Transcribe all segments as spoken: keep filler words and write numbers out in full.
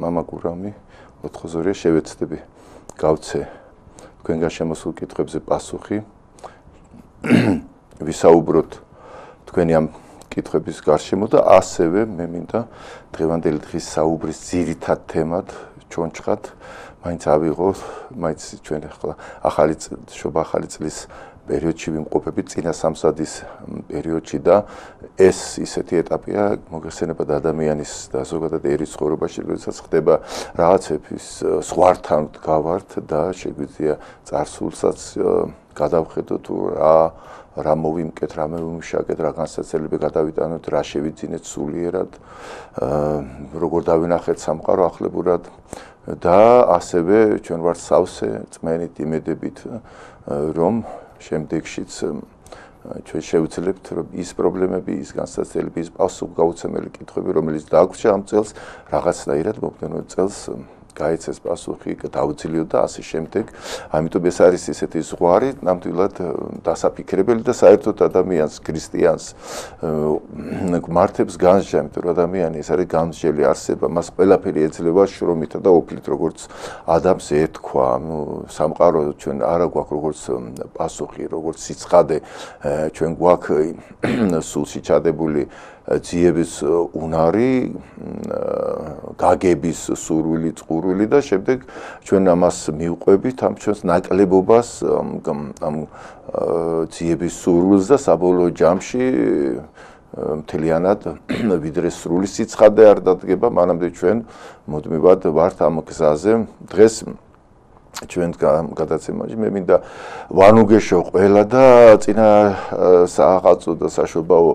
მამა გურამი ოთხი შევეცდები გავცე თქვენგან შემოსულ კითხვებზე პასუხი ვისაუბროთ თქვენი ამ კითხვების გარშემო და ასევე მე მინდა დღევანდელი დღის საუბრის ძირითად თემად ჩონჩხად მაინც ავიღოთ მაინც ჩვენ ახლა ახალი შობა ახალი წლის პერიოდში ვიმყოფებით წინა სამსადის პერიოდში და ეს ისეთი ეტაპია მოგეხსენებათ ადამიანის და ზოგადად ერის ცხოვრებაში როდესაც ხდება რაღაცების ზღვართან გავართ და შეგვიძლია წარსულსაც გადავხედოთ თუ რა რა მოვიმკეთ, რა მოვიმშაკეთ, რა განსაცდელები გადავიტანოთ, რა შევიძინეთ სულიერად, როგორ დავინახეთ სამყარო ახლებურად და ასევე ჩვენ ვართ სავსე წმენით იმედებით რომ შემდეგშიც ჩვენ შევძლებთ რომ ის პრობლემები, ის განსაცდელები, ის პასუხგაუცემელი კითხვები, რომელიც დაგვჭირდა ამ წელს, რაღაცნაირად მომდევნო წელს გაიცეს პასუხი, დაუძლიოთ და ასე შემდეგ. ამიტომ ეს არის ესეთი ზღვარი, ნამდვილად დასაფიქრებელი და საერთოდ ადამიანს, ქრისტიანს გმართებს განსჯა, იმიტომ რომ ადამიანი ეს არის გამსჯელი არსება, მას ყველაფერი ეძლევა შრომითა და ოფლით, როგორც ადამიანს ეთქვა, ნუ სამყარო ჩვენ არა გვაქვს როგორც პასუხი, როგორც სიცხადე, ჩვენ გვაქვს სულში ჩადებული ძიების უნარი, გაგების სურვილი, წყურვილი და შემდეგ ჩვენ ამას მივყვებით ამ ჩვენს ნაკლებობას ამ ძიების სურვილს და საბოლოო ჯამში მთლიანად ვიდრე სრული სიცხადე არ დადგება, მანამდე ჩვენ მუდმივად ვართ ამ გზაზე. დღეს ჩვენ გადაცემაში მე მინდა ვანუგეშო ყველა და წინა საახალწლო და საშობაო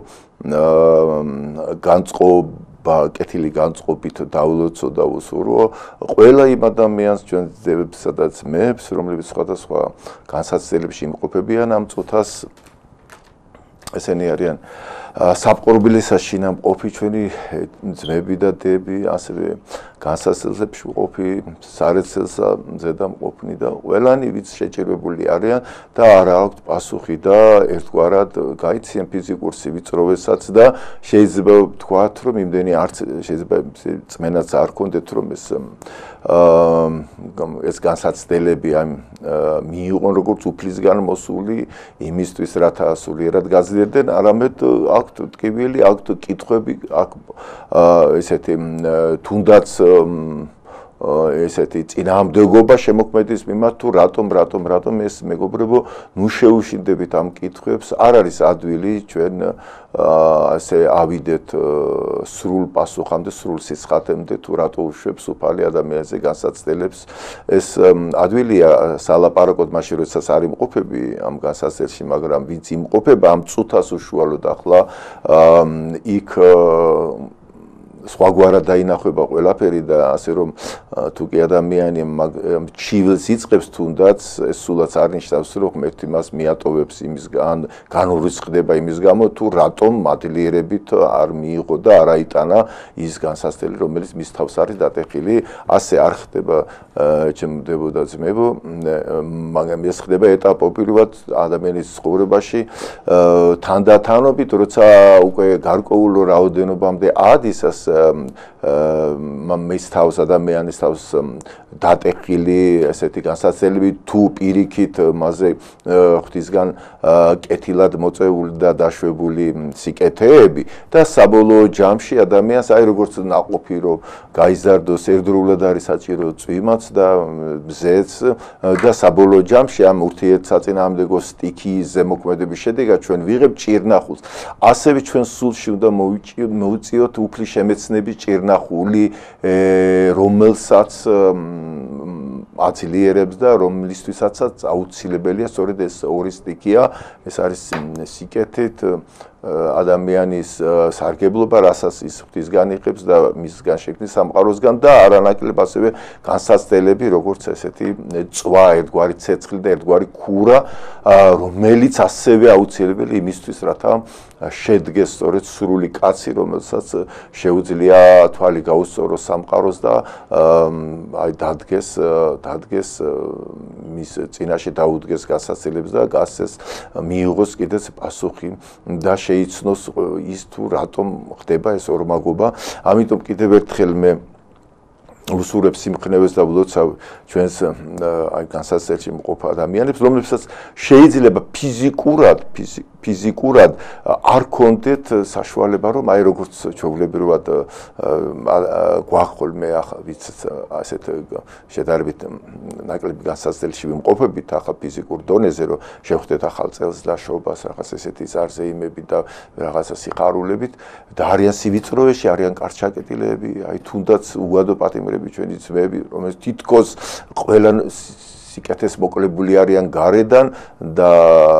განწყობა, კეთილი განწყობით დავლოცო და უსურვო ყველა იმ ადამიანს ჩვენ ძებებსა და ძმებს, რომლებიც სხვადასხვა განსაცდელებში იმყოფებიან ამ წუთას ესენი არიან საპყრობილესაში ნამყოფი ჩვენი ძმები და დები, ასევე განსაცდელებში მყოფი, სარეცელზე და მყოფნი და ყველანი ვინც შეჭირვებული არიან და არა აქვთ პასუხი და ერთგვარად გაიციან ფიზიკურ სივიწროვესაც და შეიძლება ვთქვათ, რომ იმდენი არც შეიძლება წმენაც არ ქონდეთ, რომ ეს ეს განსაცდელები ამ მიიღონ როგორც უფლისგან მოსული იმისთვის, რათა სულიერად გაძლიერდნენ, არამედ აქვთ ტკივილი, აქვთ კითხვები, აქვთ ესეთი თუნდაც ესეთი წინააღმდეგობა შემოქმედის მიმართ თუ რატომ რატომ რატომ ეს მეგობრებო ნუ შეუშინდებით ამ კითხვებს არ არის ადვილი ჩვენ ასე ავიდეთ სრულ პასუხამდე სრულ სიცხადემდე თუ რატო უშვებს უფალი ადამიანზე განსაცდელებს ეს ადვილია სალაპარაკოდ მაშინ როდესაც არ იმყოფები ამ განსაცდელში მაგრამ ვინც იმყოფება ამ წუთას უშუალოდ ახლა იქ სხვაგვარად დაინახება ყველაფერი და ასე რომ თუ კი ადამიანი ჩივილს იწყებს თუნდაც ეს სულაც არ ნიშნავს რომ ღმერთი მას მიატოვებს იმისგან განურისხდება იმის გამო თუ რატომ მადლიერებით არ მიიღო და არ აიტანა ის განსაცდელი რომელიც მის თავს არის დატეხილი ასე არ ხდება ჩემდებო და ძმებო მაგრამ ეს ხდება ეტაპობრივად ადამიანის ცხოვრებაში თანდათანობით როცა უკვე გარკვეულ რაოდენობამდე ადის ეს მის თავს ადამიანის თავს დატეხილი ესეთი განსაცდელები თუ პირიქით მასზე ღვთისგან კეთილად მოწეული და დაშვებული სიკეთეები და საბოლოო ჯამში ადამიანს აი როგორც ნაყოფი რომ გაიზარდოს ერთდროულად არის საჭირო წვიმაც და მზეც და საბოლოო ჯამში ამ ურთიერთსაწინააღმდეგო სტიქიის ზემოქმედების შედეგად ჩვენ ვიღებთ ჭირნახულს ასევე ჩვენ სულში უნდა მოვუწიოთ უფლის შემეცნების ჭირნახული რომელსაც აცილიერებს და რომლისთვისაც აუცილებელია სწორედ ეს ორი სტიქია ეს არის სიკეთით ადამიანის სარგებლობა, რასაც ის ღვთისგან იღებს და მისგან შექმნის სამყაროსგან და არანაკლებ ასევე განსაცდელები, როგორც ესეთი წვა, ერთგვარი ცეცხლი და ერთგვარი ქურა, რომელიც ასევე აუცილებელი იმისთვის, რათა შედგეს სწორედ სრული კაცი, რომელსაც შეუძლია თვალი გაუსწოროს სამყაროს და აი დადგეს, დადგეს მის წინაშე დაუდგეს განსაცდელებს და გასცეს მიიღოს კიდეც პასუხი და შეიცნოს ის თუ რატომ ხდება ეს ორმაგობა. ამიტომ კიდევ ერთხელ მე უსურებს სიმხნევეს და ვლოცავ ჩვენს აი განსაცდელში მყოფ ადამიანებს, რომლებსაც შეიძლება ფიზიკურად, ფიზიკურად არ კონდეთ საშუალება, რომ აი როგორც ჩვეულებრივად გვახოლ მე ახლა ვიცით ასეთ შედარებით ნაკლები განსაცდელში ვიმყოფებით ახლა ფიზიკურ დონეზე, რომ შევხვდეთ ახალ წელს დაშობას, რაღაც ესეთი ზარზეიმები და რაღაცა სიხარულებით და არიან სივიწროვეში, არიან კარჩაკეტილეები, აი თუნდაც უადო პატიმრები ჩვენი ძმები, რომელიც თითქოს ყველა სიკეთეს მოკლებული არიან გარედან და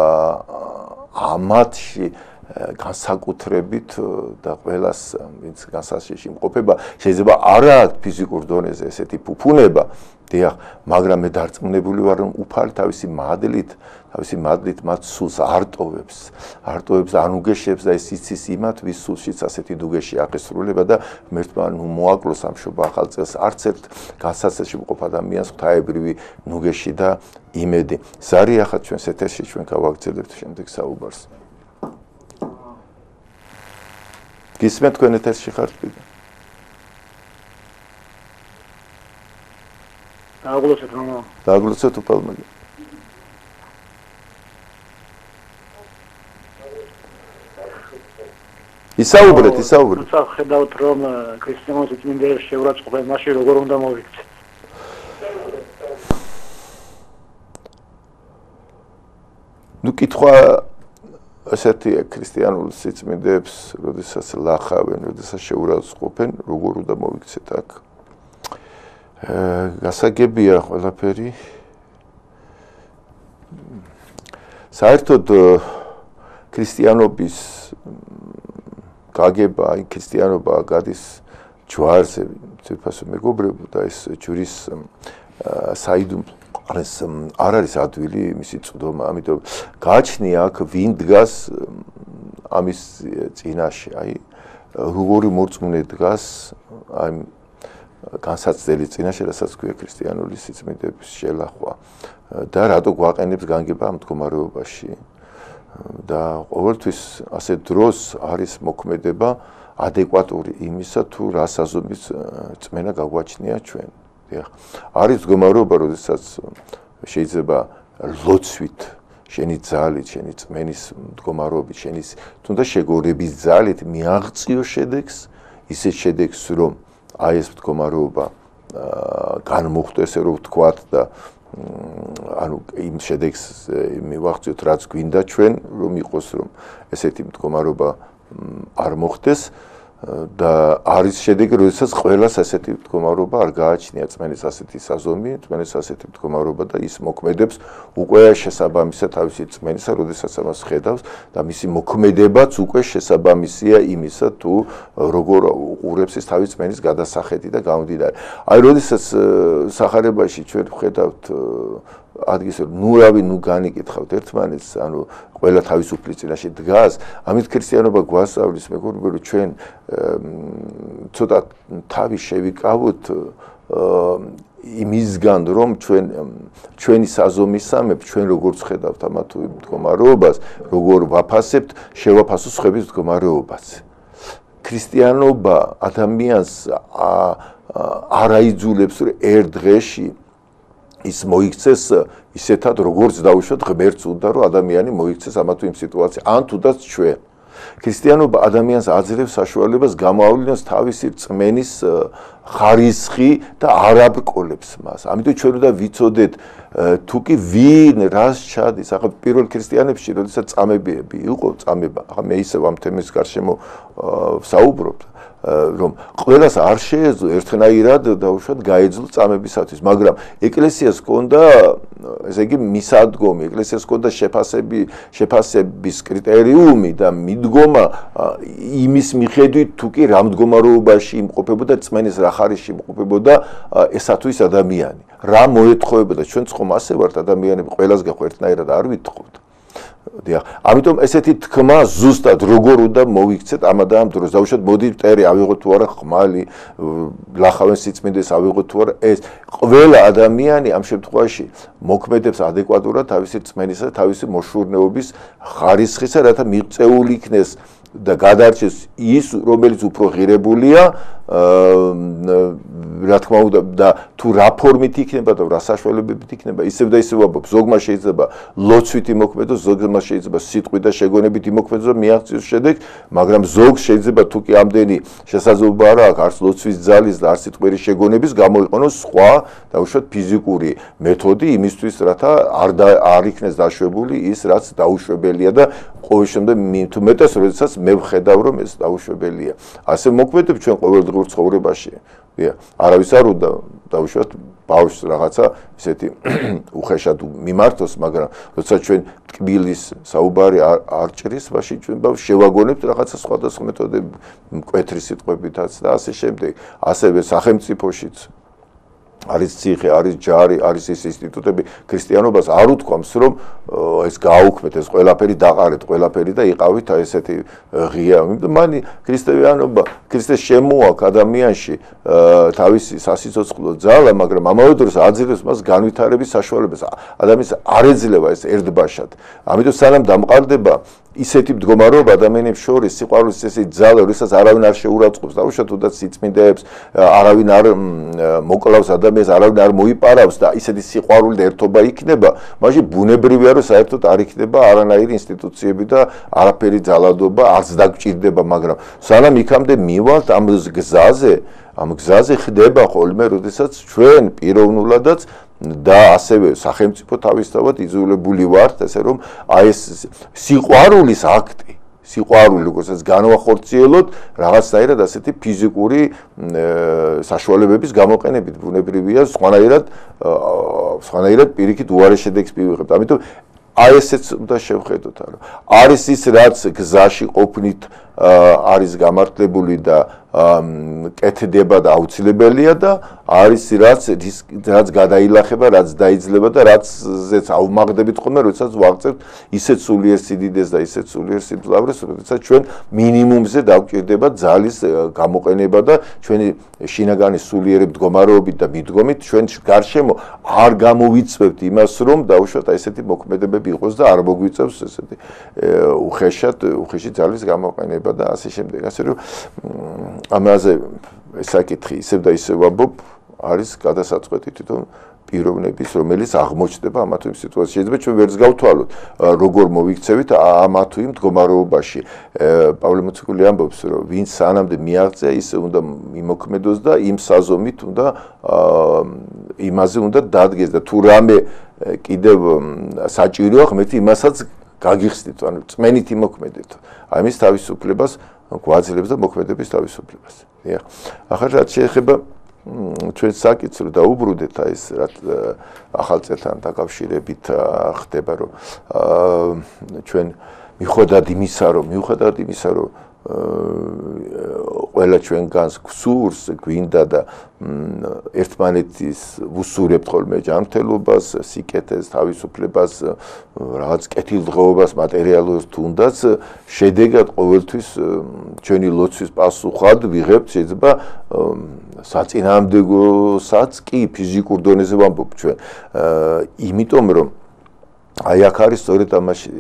ამათში განსაკუთრებით და ყველას ვინც განსაცდელში იმყოფება შეიძლება არა ფიზიკურ დონეზე ესეთი ფუფუნება, დიახ, მაგრამ მე დარწმუნებული ვარ რომ უფალი თავისი მადლით, თავისი მადლით მათ სულს არტოვებს, არტოვებს ან უგეშებს და ეს იცის იმათ ვის სულშიც ასეთი დუგეში აღესრულება და ღმერთმა ნუ მოაკლოს ამ შობა ახალ წელს არც ერთ განსაცდელში მყოფ ადამიანს ღვთაებრივი ნუგეში და იმედი. ზარი ახლა ჩვენს ეთერში ჩვენ გავაგრძელებთ შემდეგ საუბარს. გისმენთ თქვენ ეთერში ხართ კიდე? დააგლოცეთ რომ დააგლოცეთ უფალმა. ისაუბრეთ, ისაუბრეთ. თუმცა ხედავთ რომ ქრისტიანული წმინდანების შეურაცხყოფა მაშინ როგორ უნდა მოვიქცეთ? ნუ კითხვა ასეთია ქრისტიანულ სიწმინდეებს, როდესაც ლახავენ, როდესაც შეურაცხყოფენ, როგორ უნდა მოვიქცეთ აქ? გასაგებია ყველაფერი. საერთოდ ქრისტიანობის გაგება, აი ქრისტიანობა გადის ჯვარზე, ძირფასო მეგობრებო და ეს ჯვრის საიდუმლო ეს არ არის ადვილი მისი წვდომა, ამიტომ გააჩნია აქ ვინ დგას ამის წინაშე, აი როგორი მორწმუნე დგას აი განსაცდელი წინაშე, რასაც ქვია ქრისტიანული სიწმინდეების შელახვა და რატო გვაყენებს განგება ამ მდგომარეობაში და ყოველთვის ასე დროს არის მოქმედება ადეკვატური იმისა თუ რა საზომის წმენა გაგვაჩნია ჩვენ. არის მდგომარეობა, როდესაც შეიძლება ლოცვით, შენი ძალით, შენი წმენის მდგომარეობით, შენი თუნდაც შეგორების ძალით მიაღწიო შედეგს, ისეთ შედეგს, რომ აი ეს მდგომარეობა განმოხტო, ესე რომ ვთქვათ და ანუ იმ შედეგს მივაღწიოთ, რაც გვინდა ჩვენ, რომ იყოს, რომ ესეთი მდგომარეობა არ მოხდეს და არის შედეგი, როდესაც ყველას ასეთი მდგომარეობა არ გააჩნია წმენის ასეთი საზომი, წმენის ასეთი მდგომარეობა და ის მოქმედებს უკვე შესაბამისად თავისი წმენისა, როდესაც ამას ხედავს და მისი მოქმედებაც უკვე შესაბამისია იმისა, თუ როგორ უყურებს ის თავის წმენის გადასახედი და გამომდინარე. აი, როდესაც სახარებაში ჩვენ ვხედავთ ადგილს, ნუ რავი, ნუ განიკითხავთ ერთმანეთს, ანუ ყველა თავისუფლის წინაშე დგას, ამით ქრისტიანობა გვასწავლის მეგობრებო, რომ ჩვენ ცოტა თავი შევიკავოთ იმისგან, რომ ჩვენ ჩვენი საზომისამებრ ჩვენ როგორც ხედავთ ამა თუ იმ მდგომარეობას, როგორ ვაფასებთ, შევაფასოთ სხვების მდგომარეობაც. ქრისტიანობა ადამიანს არ აიძულებს, რომ ერთ დღეში ის მოიქცეს ისეთად, როგორც დაუშვათ ღმერთს უნდა, რომ ადამიანი მოიქცეს ამა თუ იმ სიტუაციაში, ან თუნდაც ჩვენ. ქრისტიანობა ადამიანს აძლევს საშუალებას გამოავლინოს თავისი წმენის ხარისხი და არ აბრკოლებს მას. ამიტომ ჩვენ უნდა ვიცოდეთ თუ კი ვინ რას ჩადის. ახლა პირველ ქრისტიანებში, როდესაც წამებიები იყო, წამება. ახლა მე ისევ ამ თემის გარშემო ვსაუბრობ. რომ ყველას არ შეეძლო ერთნაირად დაუშვათ გაეძლო წამებისათვის, მაგრამ ეკლესიას ჰქონდა, ესე იგი, მისადგომი, ეკლესიას ჰქონდა შეფასები, შეფასების კრიტერიუმი და მიდგომა იმის მიხედვით, თუ კი რა მდგომარეობაში იმყოფებოდა წმენის რა ხარისში იმყოფებოდა ესა თუ ის ადამიანი. რა მოეთხოვებოდა, ჩვენც ხომ ასე ვართ ადამიანები, ყველას გახო ერთნაირად არ ვითხოვთ. დიახ, ამიტომ ესეთი თქმა ზუსტად როგორ უნდა მოვიქცეთ ამ და ამ დროს. დაუშვათ მოდი მტერი ავიღოთ თუ არა ხმალი, ლახავენ სიწმინდეს ავიღოთ თუ არა, ეს ყველა ადამიანი ამ შემთხვევაში მოქმედებს ადეკვატურად თავისი წმენისა და თავისი მოშურნეობის ხარისხისა, რათა მიღწეული იქნეს და გადარჩეს ის, რომელიც უფრო ღირებულია, რა თქმა უნდა და თუ რა ფორმით იქნება და რა საშუალებებით იქნება, ისევ და ისევ ვაბობ, ზოგმა შეიძლება ლოცვით იმოქმედოს, ზოგმა შეიძლება სიტყვით და შეგონებით იმოქმედოს და მიაღწიოს შედეგს, მაგრამ ზოგს შეიძლება თუ კი ამდენი შესაძლებლობა არ აქვს, არც ლოცვის ძალის და არც სიტყვიერი შეგონების გამოიყენოს სხვა დაუშვათ ფიზიკური მეთოდი იმისთვის, რათა არ არ იქნეს დაშვებული ის, რაც დაუშვებელია და ყოველ შემდგომ თუ მეტას, როდესაც მე ვხედავ, რომ ეს დაუშვებელია. ასე მოქმედებ ჩვენ ყოველდღიურ ცხოვრებაში. არავის არ უნდა დაუშვათ ბავშვს რაღაცა ისეთი უხეშად მიმართოს, მაგრამ როცა ჩვენ ტკბილის საუბარი არ ჭრის, მაშინ ჩვენ ბავშვს შევაგონებთ რაღაცა სხვადასხვა მეთოდებით, მკვეთრი სიტყვებითაც და ასე შემდეგ. ასევე სახელმწიფოშიც არის ციხე, არის ჯარი, არის ის ინსტიტუტები, ქრისტიანობას არ უთქვამს, რომ ეს გააუქმეთ, ეს ყველაფერი დაყარეთ, ყველაფერი და იყავით აი ესეთი ღია. მანი ქრისტიანობა, ქრისტეს შემოაქვს ადამიანში თავისი სასიცოცხლო ძალა, მაგრამ ამავე დროს აძლევს მას განვითარების საშუალებას. ადამიანს არ ეძლევა ეს ერთბაშად. ამიტომ სანამ დამყარდება ისეთი მდგომარეობა ადამიანებს შორის სიყვარულის ესე ძალა, როდესაც არავინ არ შეურაცხყოფს, დაუშვათ თუნდაც სიწმინდეებს, არავინ არ მოკლავს ადამიანს, არავინ არ მოიპარავს და ისეთი სიყვარული და ერთობა იქნება, მაშინ ბუნებრივია, რომ საერთოდ არ იქნება არანაირი ინსტიტუციები და არაფერი ძალადობა არც დაგჭირდება, მაგრამ სანამ იქამდე მივალთ ამ გზაზე, ამ გზაზე ხდება ხოლმე, როდესაც ჩვენ პიროვნულადაც და ასევე სახელმწიფო თავისთავად იძულებული ვართ, ესე რომ აი ეს სიყვარულის აქტი, სიყვარული როგორცაც განვახორციელოთ რაღაცნაირად ასეთი ფიზიკური საშუალებების გამოყენებით, ბუნებრივია, სხვანაირად სხვანაირად პირიქით უარე შედეგს მივიღებთ. ამიტომ აი ესეც უნდა შევხედოთ, რომ არის ის, რაც გზაში ყოფნით არის გამართლებული და კეთდება და აუცილებელია და არის რაც რაც გადაილახება, რაც დაიძლება და რაცაც აუმაღდებით ხოლმე, როდესაც ვაღწევთ ისეთ სულიერ სიდიდეს და ისეთ სულიერ სიმძლავრეს, როდესაც ჩვენ მინიმუმზე დაგვჭირდება ძალის გამოყენება და ჩვენი შინაგანი სულიერი მდგომარეობით და მიდგომით ჩვენ გარშემო არ გამოვიცვევთ იმას, რომ დაუშვათ აი ესეთი მოქმედებები იყოს და არ მოგვიწევს ესეთი უხეშად, უხეში ძალის გამოყენება და ასე შემდეგ. ასე რომ ამაზე საკითხი ისევ და ისევ ვამბობ, არის გადასაწყვეტი თვითონ პიროვნების, რომელიც აღმოჩნდება ამა თუ იმ სიტუაციაში. შეიძლება ჩვენ ვერც გავთვალოთ, როგორ მოვიქცევით ამა თუ იმ მდგომარეობაში. პავლე მოციქული ამბობს, რომ ვინც სანამდე მიაღწია, ისე უნდა იმოქმედოს და იმ საზომით უნდა იმაზე უნდა დადგეს და თუ რამე კიდევ საჭიროა, ღმერთი იმასაც გაგიხსნით, ანუ წმენით იმოქმედეთ. აი მის თავისუფლებას გვაძლევს და მოქმედების თავისუფლებას. დიახ. ახლა რაც შეეხება ჩვენ საკითხს რომ დაუბრუნდეთ აი ეს რა ახალწელთან დაკავშირებით ხდება რომ ჩვენ მიუხედავად იმისა რომ მიუხედავად იმისა რომ ყველა ჩვენგანს გვსურს გვინდა და ერთმანეთის ვუსურებთ ხოლმე ჯანმრთელობას, სიკეთეს, თავისუფლებას, რაღაც კეთილდღეობას, მატერიალურს თუნდაც შედეგად ყოველთვის ჩვენი ლოცვის პასუხად ვიღებთ შეიძლება საწინააღმდეგოსაც კი ფიზიკურ დონეზე ვამბობ ჩვენ. იმიტომ რომ აი აქ არის სწორედ ამაში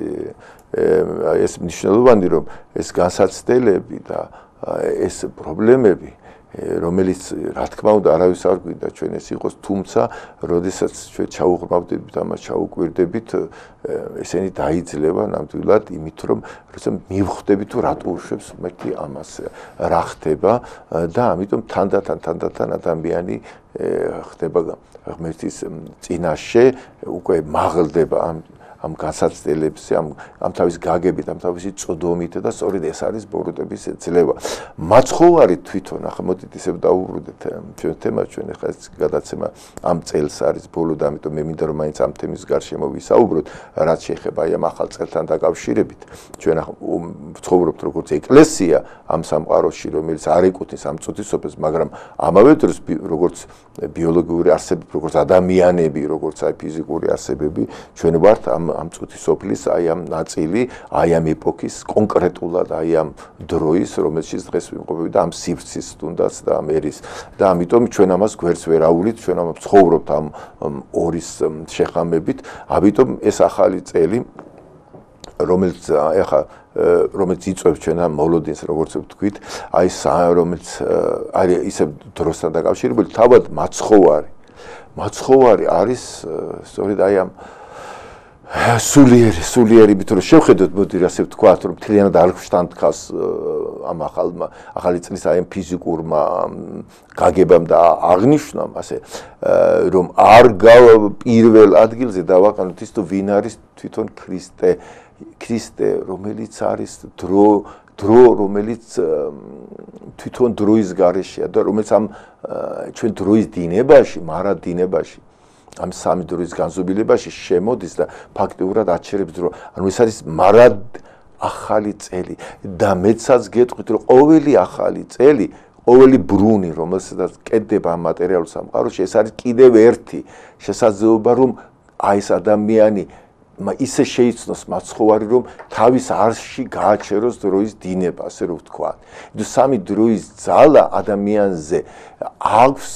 ეს მნიშვნელოვანი რომ ეს განსაცდელები და ეს პრობლემები რომელიც რა თქმა უნდა არავის არ გვინდა ჩვენ ეს იყოს, თუმცა როდესაც ჩვენ ჩაუღრმავდებით ამას ჩაუკვირდებით ესენი დაიძლება ნამდვილად იმით რომ როცა მივხვდები თუ რატო უშვებს მეთქი ამას რა ხდება და ამიტომ თანდათან თანდათან ადამიანი ხდება ღმერთის წინაშე უკვე მაღლდება ამ ამ განსაცდელებზე, ამ ამ თავის გაგებით, ამ თავისი წოდომით და სწორედ ეს არის ბოროტების ძლევა. მაცხოვარი თვითონ, ახლა მოდით ისევ დაუბრუნდეთ ჩვენ თემას, ჩვენ ახლა ეს გადაცემა ამ წელს არის ბოლო და ამიტომ მე მინდა რომ მაინც ამ თემის გარშემო ვისაუბროთ, რაც შეეხება აი ამ ახალ წელთან დაკავშირებით. ჩვენ ახლა ვცხოვრობთ როგორც ეკლესია ამ სამყაროში, რომელიც არ ეკუთვნის ამ წუთისოფლს, მაგრამ ამავე დროს როგორც ბიოლოგიური არსებები, როგორც ადამიანები, როგორც აი ფიზიკური არსებები, ჩვენ ვართ ამ ამ წუთისოფლის აი ამ ნაწილი, აი ამ ეპოქის კონკრეტულად აი ამ დროის, რომელშიც დღეს ვიმყოფებით და ამ სივრცის თუნდაც და ამ ერის და ამიტომ ჩვენ ამას გვერდს ვერ აუვლით, ჩვენ ამას ცხოვრობთ ამ ორის შეხამებით, ამიტომ ეს ახალი წელი რომელიც ეხა რომელიც იწვევს ჩვენ ამ მოლოდინს როგორც ვთქვით, აი რომელიც არის ისე დროსთან დაკავშირებული, თავად მაცხოვარი. მაცხოვარი არის სწორედ აი ამ სულიერი, სულიერი, იმიტომ რომ შევხედოთ, მოდი ასე ვთქვათ, რომ მთლიანად არხშთან დგას ამ ახალმა, ახალი წლის აი ამ ფიზიკურმა გაგებამ და აღნიშვნამ, ასე რომ არ პირველ ადგილზე დავაყენოთ ის თუ ვინ არის თვითონ ქრისტე, ქრისტე, რომელიც არის დრო, დრო, რომელიც თვითონ დროის გარეშეა და რომელიც ამ ჩვენ დროის დინებაში, მარა დინებაში ამ სამი დროის განზომილებაში შემოდის და ფაქტიურად აჩერებს რომ ანუ ეს არის მარად ახალი წელი და მეცაც გეტყვით რომ ყოველი ახალი წელი, ყოველი ბრუნი, რომელსაც კეთდება ამ მატერიალურ სამყაროში, ეს არის კიდევ ერთი შესაძლებლობა რომ აი ეს ადამიანი ისე შეიცნოს მაცხოვარი რომ თავის არსში გააჩეროს დროის დინება, ასე რომ ვთქვა. და სამი დროის ძალა ადამიანზე აქვს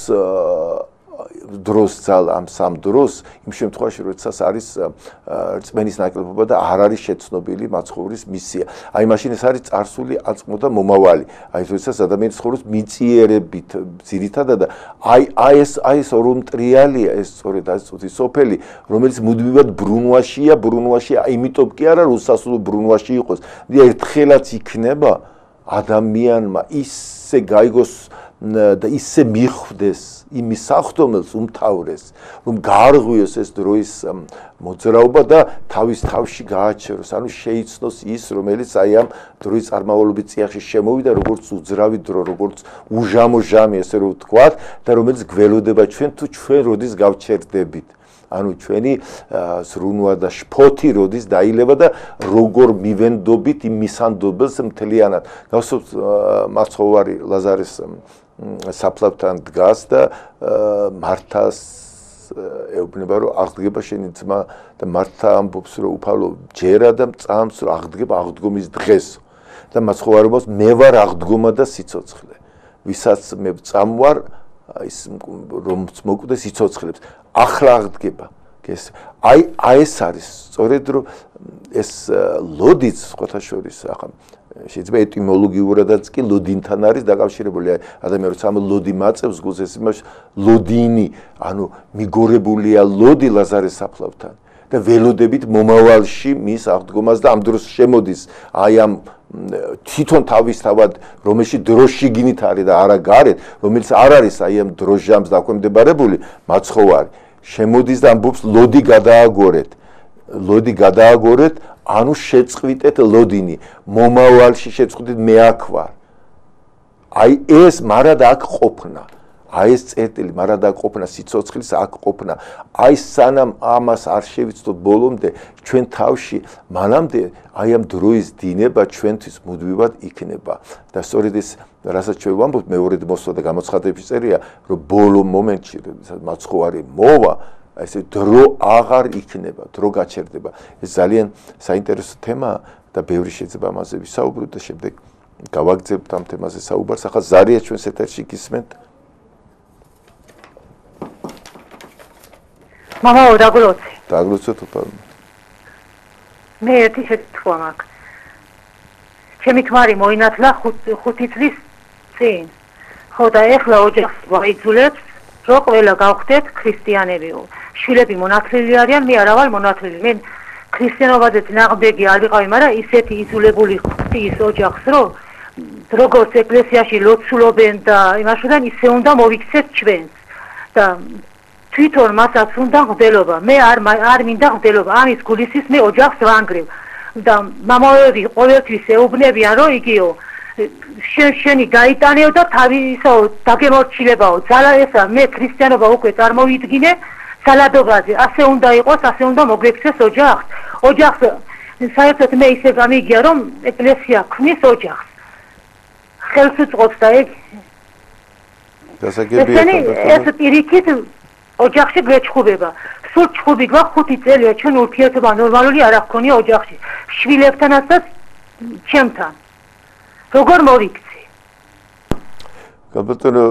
დროს ძალა ამ სამ დროს იმ შემთხვევაში როდესაც არის რწმენის ნაკლებობა და არ არის შეცნობილი მაცხოვრის მისია. აი მაშინ ეს არის წარსული, აწმყო და მომავალი. აი როდესაც ადამიანი ცხოვრობს მიწიერებით ძირითადად და აი აი ეს აი ეს ორომტრიალია ეს სწორედ ასე წუთი სოფელი, რომელიც მუდმივად ბრუნვაშია, ბრუნვაშია, იმიტომ კი არა რომ სასულო ბრუნვაში იყოს. ერთხელაც იქნება ადამიანმა ისე გაიგოს და ისე მიხვდეს იმის სახდომელს უმთავრეს, რომ გაარღვიოს ეს დროის მოძრაობა და თავის თავში გააჩეროს, ანუ შეიცნოს ის, რომელიც აი ამ დროის წარმავალობის წიაღში შემოვიდა, როგორც უძრავი დრო, როგორც უჟამო ჟამი, ესე რომ ვთქვათ, და რომელიც გველოდება ჩვენ თუ ჩვენ როდის გავჩერდებით. ანუ ჩვენი ზრუნვა და შფოთი როდის დაილება და როგორ მივენდობით იმ მისანდობელს მთლიანად. გახსოვთ მაცხოვარი ლაზარეს საფლავთან დგას და მართას ეუბნება რომ აღდგება შენი ძმა და მართა ამბობს რომ უფალო ჯერა და მწამს რომ აღდგება აღდგომის დღეს და მაცხოვარობას მე ვარ აღდგომა და სიცოცხლე ვისაც მე წამვარ ის რომც მოკვდეს სიცოცხლებს ახლა აღდგება ეს აი აი ეს არის სწორედ რომ ეს ლოდიც სხვათა შორის ახლა შეიძლება ეტიმოლოგიურადაც კი ლოდინთან არის დაკავშირებული ადამიანი როცა ამ ლოდი მაწევს გულს ეს იმას ლოდინი ანუ მიგორებულია ლოდი ლაზარეს საფლავთან და ველოდებით მომავალში მის აღდგომას და ამ დროს შემოდის აი ამ თვითონ თავისთავად რომელში დროში გინით არის და არა გარეთ რომელიც არ არის აი ამ დროჟამს დაქვემდებარებული მაცხოვარი შემოდის და ამბობს ლოდი გადააგორეთ ლოდი გადააგორეთ ანუ შეწყვიტეთ ლოდინი მომავალში შეწყვიტეთ მე აქ ვარ აი ეს მარად აქ ყოფნა აი ეს წერტილი მარად აქ ყოფნა სიცოცხლის აქ ყოფნა აი სანამ ამას არ შევიცდოთ ბოლომდე ჩვენ თავში მანამდე აი ამ დროის დინება ჩვენთვის მუდმივად იქნება და სწორედ ეს რასაც ჩვენ ვამბობთ მეორედ მოსვლა და გამოცხადების წერია რომ ბოლო მომენტში როდესაც მაცხოვარი მოვა ესე დრო აღარ იქნება, დრო გაჩერდება. ეს ძალიან საინტერესო თემაა და ბევრი შეიძლება ამაზე ვისაუბროთ და შემდეგ გავაგრძელებთ ამ თემაზე საუბარს. ახლა ზარია ჩვენს ეთერში გისმენთ. მამაო, დაგლოცე. დაგლოცეთ უფალო. მე ერთი შეთქვა მაქვს. ჩემი ქმარი მოინათლა ხუთი წლის წინ. ხო და ეხლა ოჯახს ვაიძულებს, რომ ყველა გავხდეთ ქრისტიანები. შვილები მონათლილი არიან, მე არა ვარ მონათლილი. მე ქრისტიანობაზე წინააღმდეგი არ ვიყავი, მაგრამ ისეთი იზოლებული ხდი ის ოჯახს, რომ როგორც ეკლესიაში ლოცულობენ და იმაშოდან ისე უნდა მოვიქცეთ ჩვენს. და თვითონ მასაც უნდა ღმრთელობა. მე არ არ მინდა ღმრთელობა. ამის გულისის მე ოჯახს ვანგრევ. და მამაები ყოველთვის ეუბნებიან, რომ იგიო შენ შენი გაიტანეო და თავისო დაგემორჩილებაო. ძალა ესა მე ქრისტიანობა უკვე წარმოვიდგინე სალადობაზე. ასე უნდა იყოს, ასე უნდა მოგვექცეს ოჯახს. ოჯახს საერთოდ მე ისე გამიგია, რომ ეკლესია ქმნის ოჯახს. ხელს უწყობს და ეგ დასაგებია ეს პირიქით ოჯახში გვეჩხუბება. სულ ჩხუბი გვაქვს ხუთი წელია ჩვენ ურთიერთობა ნორმალური არ აქვს ოჯახში. შვილებთანაც და ჩემთან. როგორ მოვიქცე? გაბატონო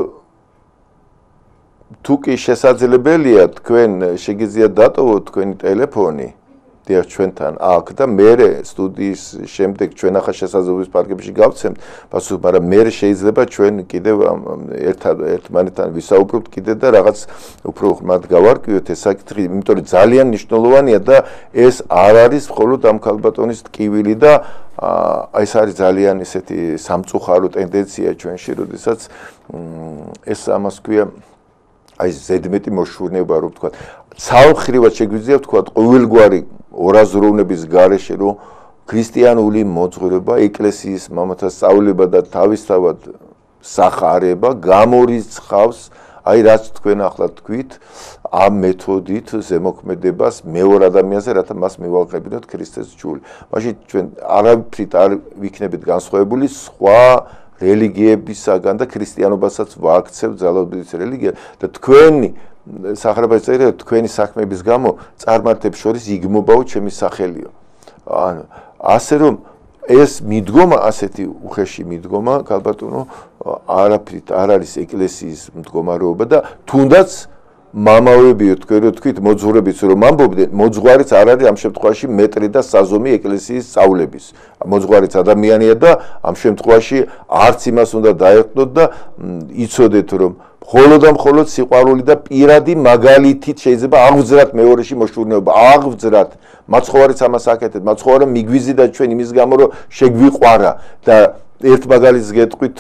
თუ კი შესაძლებელია თქვენ შეგიძლიათ დატოვოთ თქვენი ტელეფონი დიახ ჩვენთან აქ და მე სტუდიის შემდეგ ჩვენ ახლა შესაძლებლობის პარკებში გავცემთ პასუხი, მაგრამ მე შეიძლება ჩვენ კიდევ ერთმანეთთან ვისაუბროთ კიდე და რაღაც უფრო ხმად გავარკვიოთ ეს საკითხი, იმიტომ რომ ძალიან მნიშვნელოვანია და ეს არ არის მხოლოდ ამ ქალბატონის ტკივილი და ეს არის ძალიან ისეთი სამწუხარო ტენდენცია ჩვენში, როდესაც ეს ამას ქვია აი ზედმეტი მოშურნება რო ვთქვა. ცალმხრივად შეგვიძლია ვთქვა ყოველგვარი ორაზროვნების გარეშე რომ ქრისტიანული მოძღვრება, ეკლესიის მამათა სწავლება და თავისთავად სახარება გამორიცხავს აი რაც თქვენ ახლა თქვით ამ მეთოდით ზემოქმედებას მეორე ადამიანზე, რათა მას მივაყენებინოთ ქრისტეს ჯული. მაშინ ჩვენ არაფრით არ ვიქნებით განსხვავებული სხვა რელიგიებისაგან და ქრისტიანობასაც ვაქცევთ ძალადობის რელიგია და თქვენი სახარებაში წერია თქვენი საქმეების გამო წარმართებს შორის იგმობაო ჩემი სახელიო. ანუ ასე რომ ეს მიდგომა ასეთი უხეში მიდგომა ქალბატონო არაფრით არ არის ეკლესიის მდგომარეობა და თუნდაც მამავებიო თქვენ რო თქვით მოძღვრებიც რომ ამბობდნენ მოძღვარიც არ არის ამ შემთხვევაში მეტრი და საზომი ეკლესიის სწავლების მოძღვარიც ადამიანია და ამ შემთხვევაში არც იმას უნდა დაეყნოთ და იცოდეთ რომ მხოლოდ და მხოლოდ სიყვარული და პირადი მაგალითით შეიძლება აღვძრათ მეორეში მოშურნეობა აღვძრათ მაცხოვარიც ამას აკეთეთ მაცხოვარი მიგვიზიდა ჩვენ იმის გამო რომ შეგვიყვარა და ერთ მაგალითს გეტყვით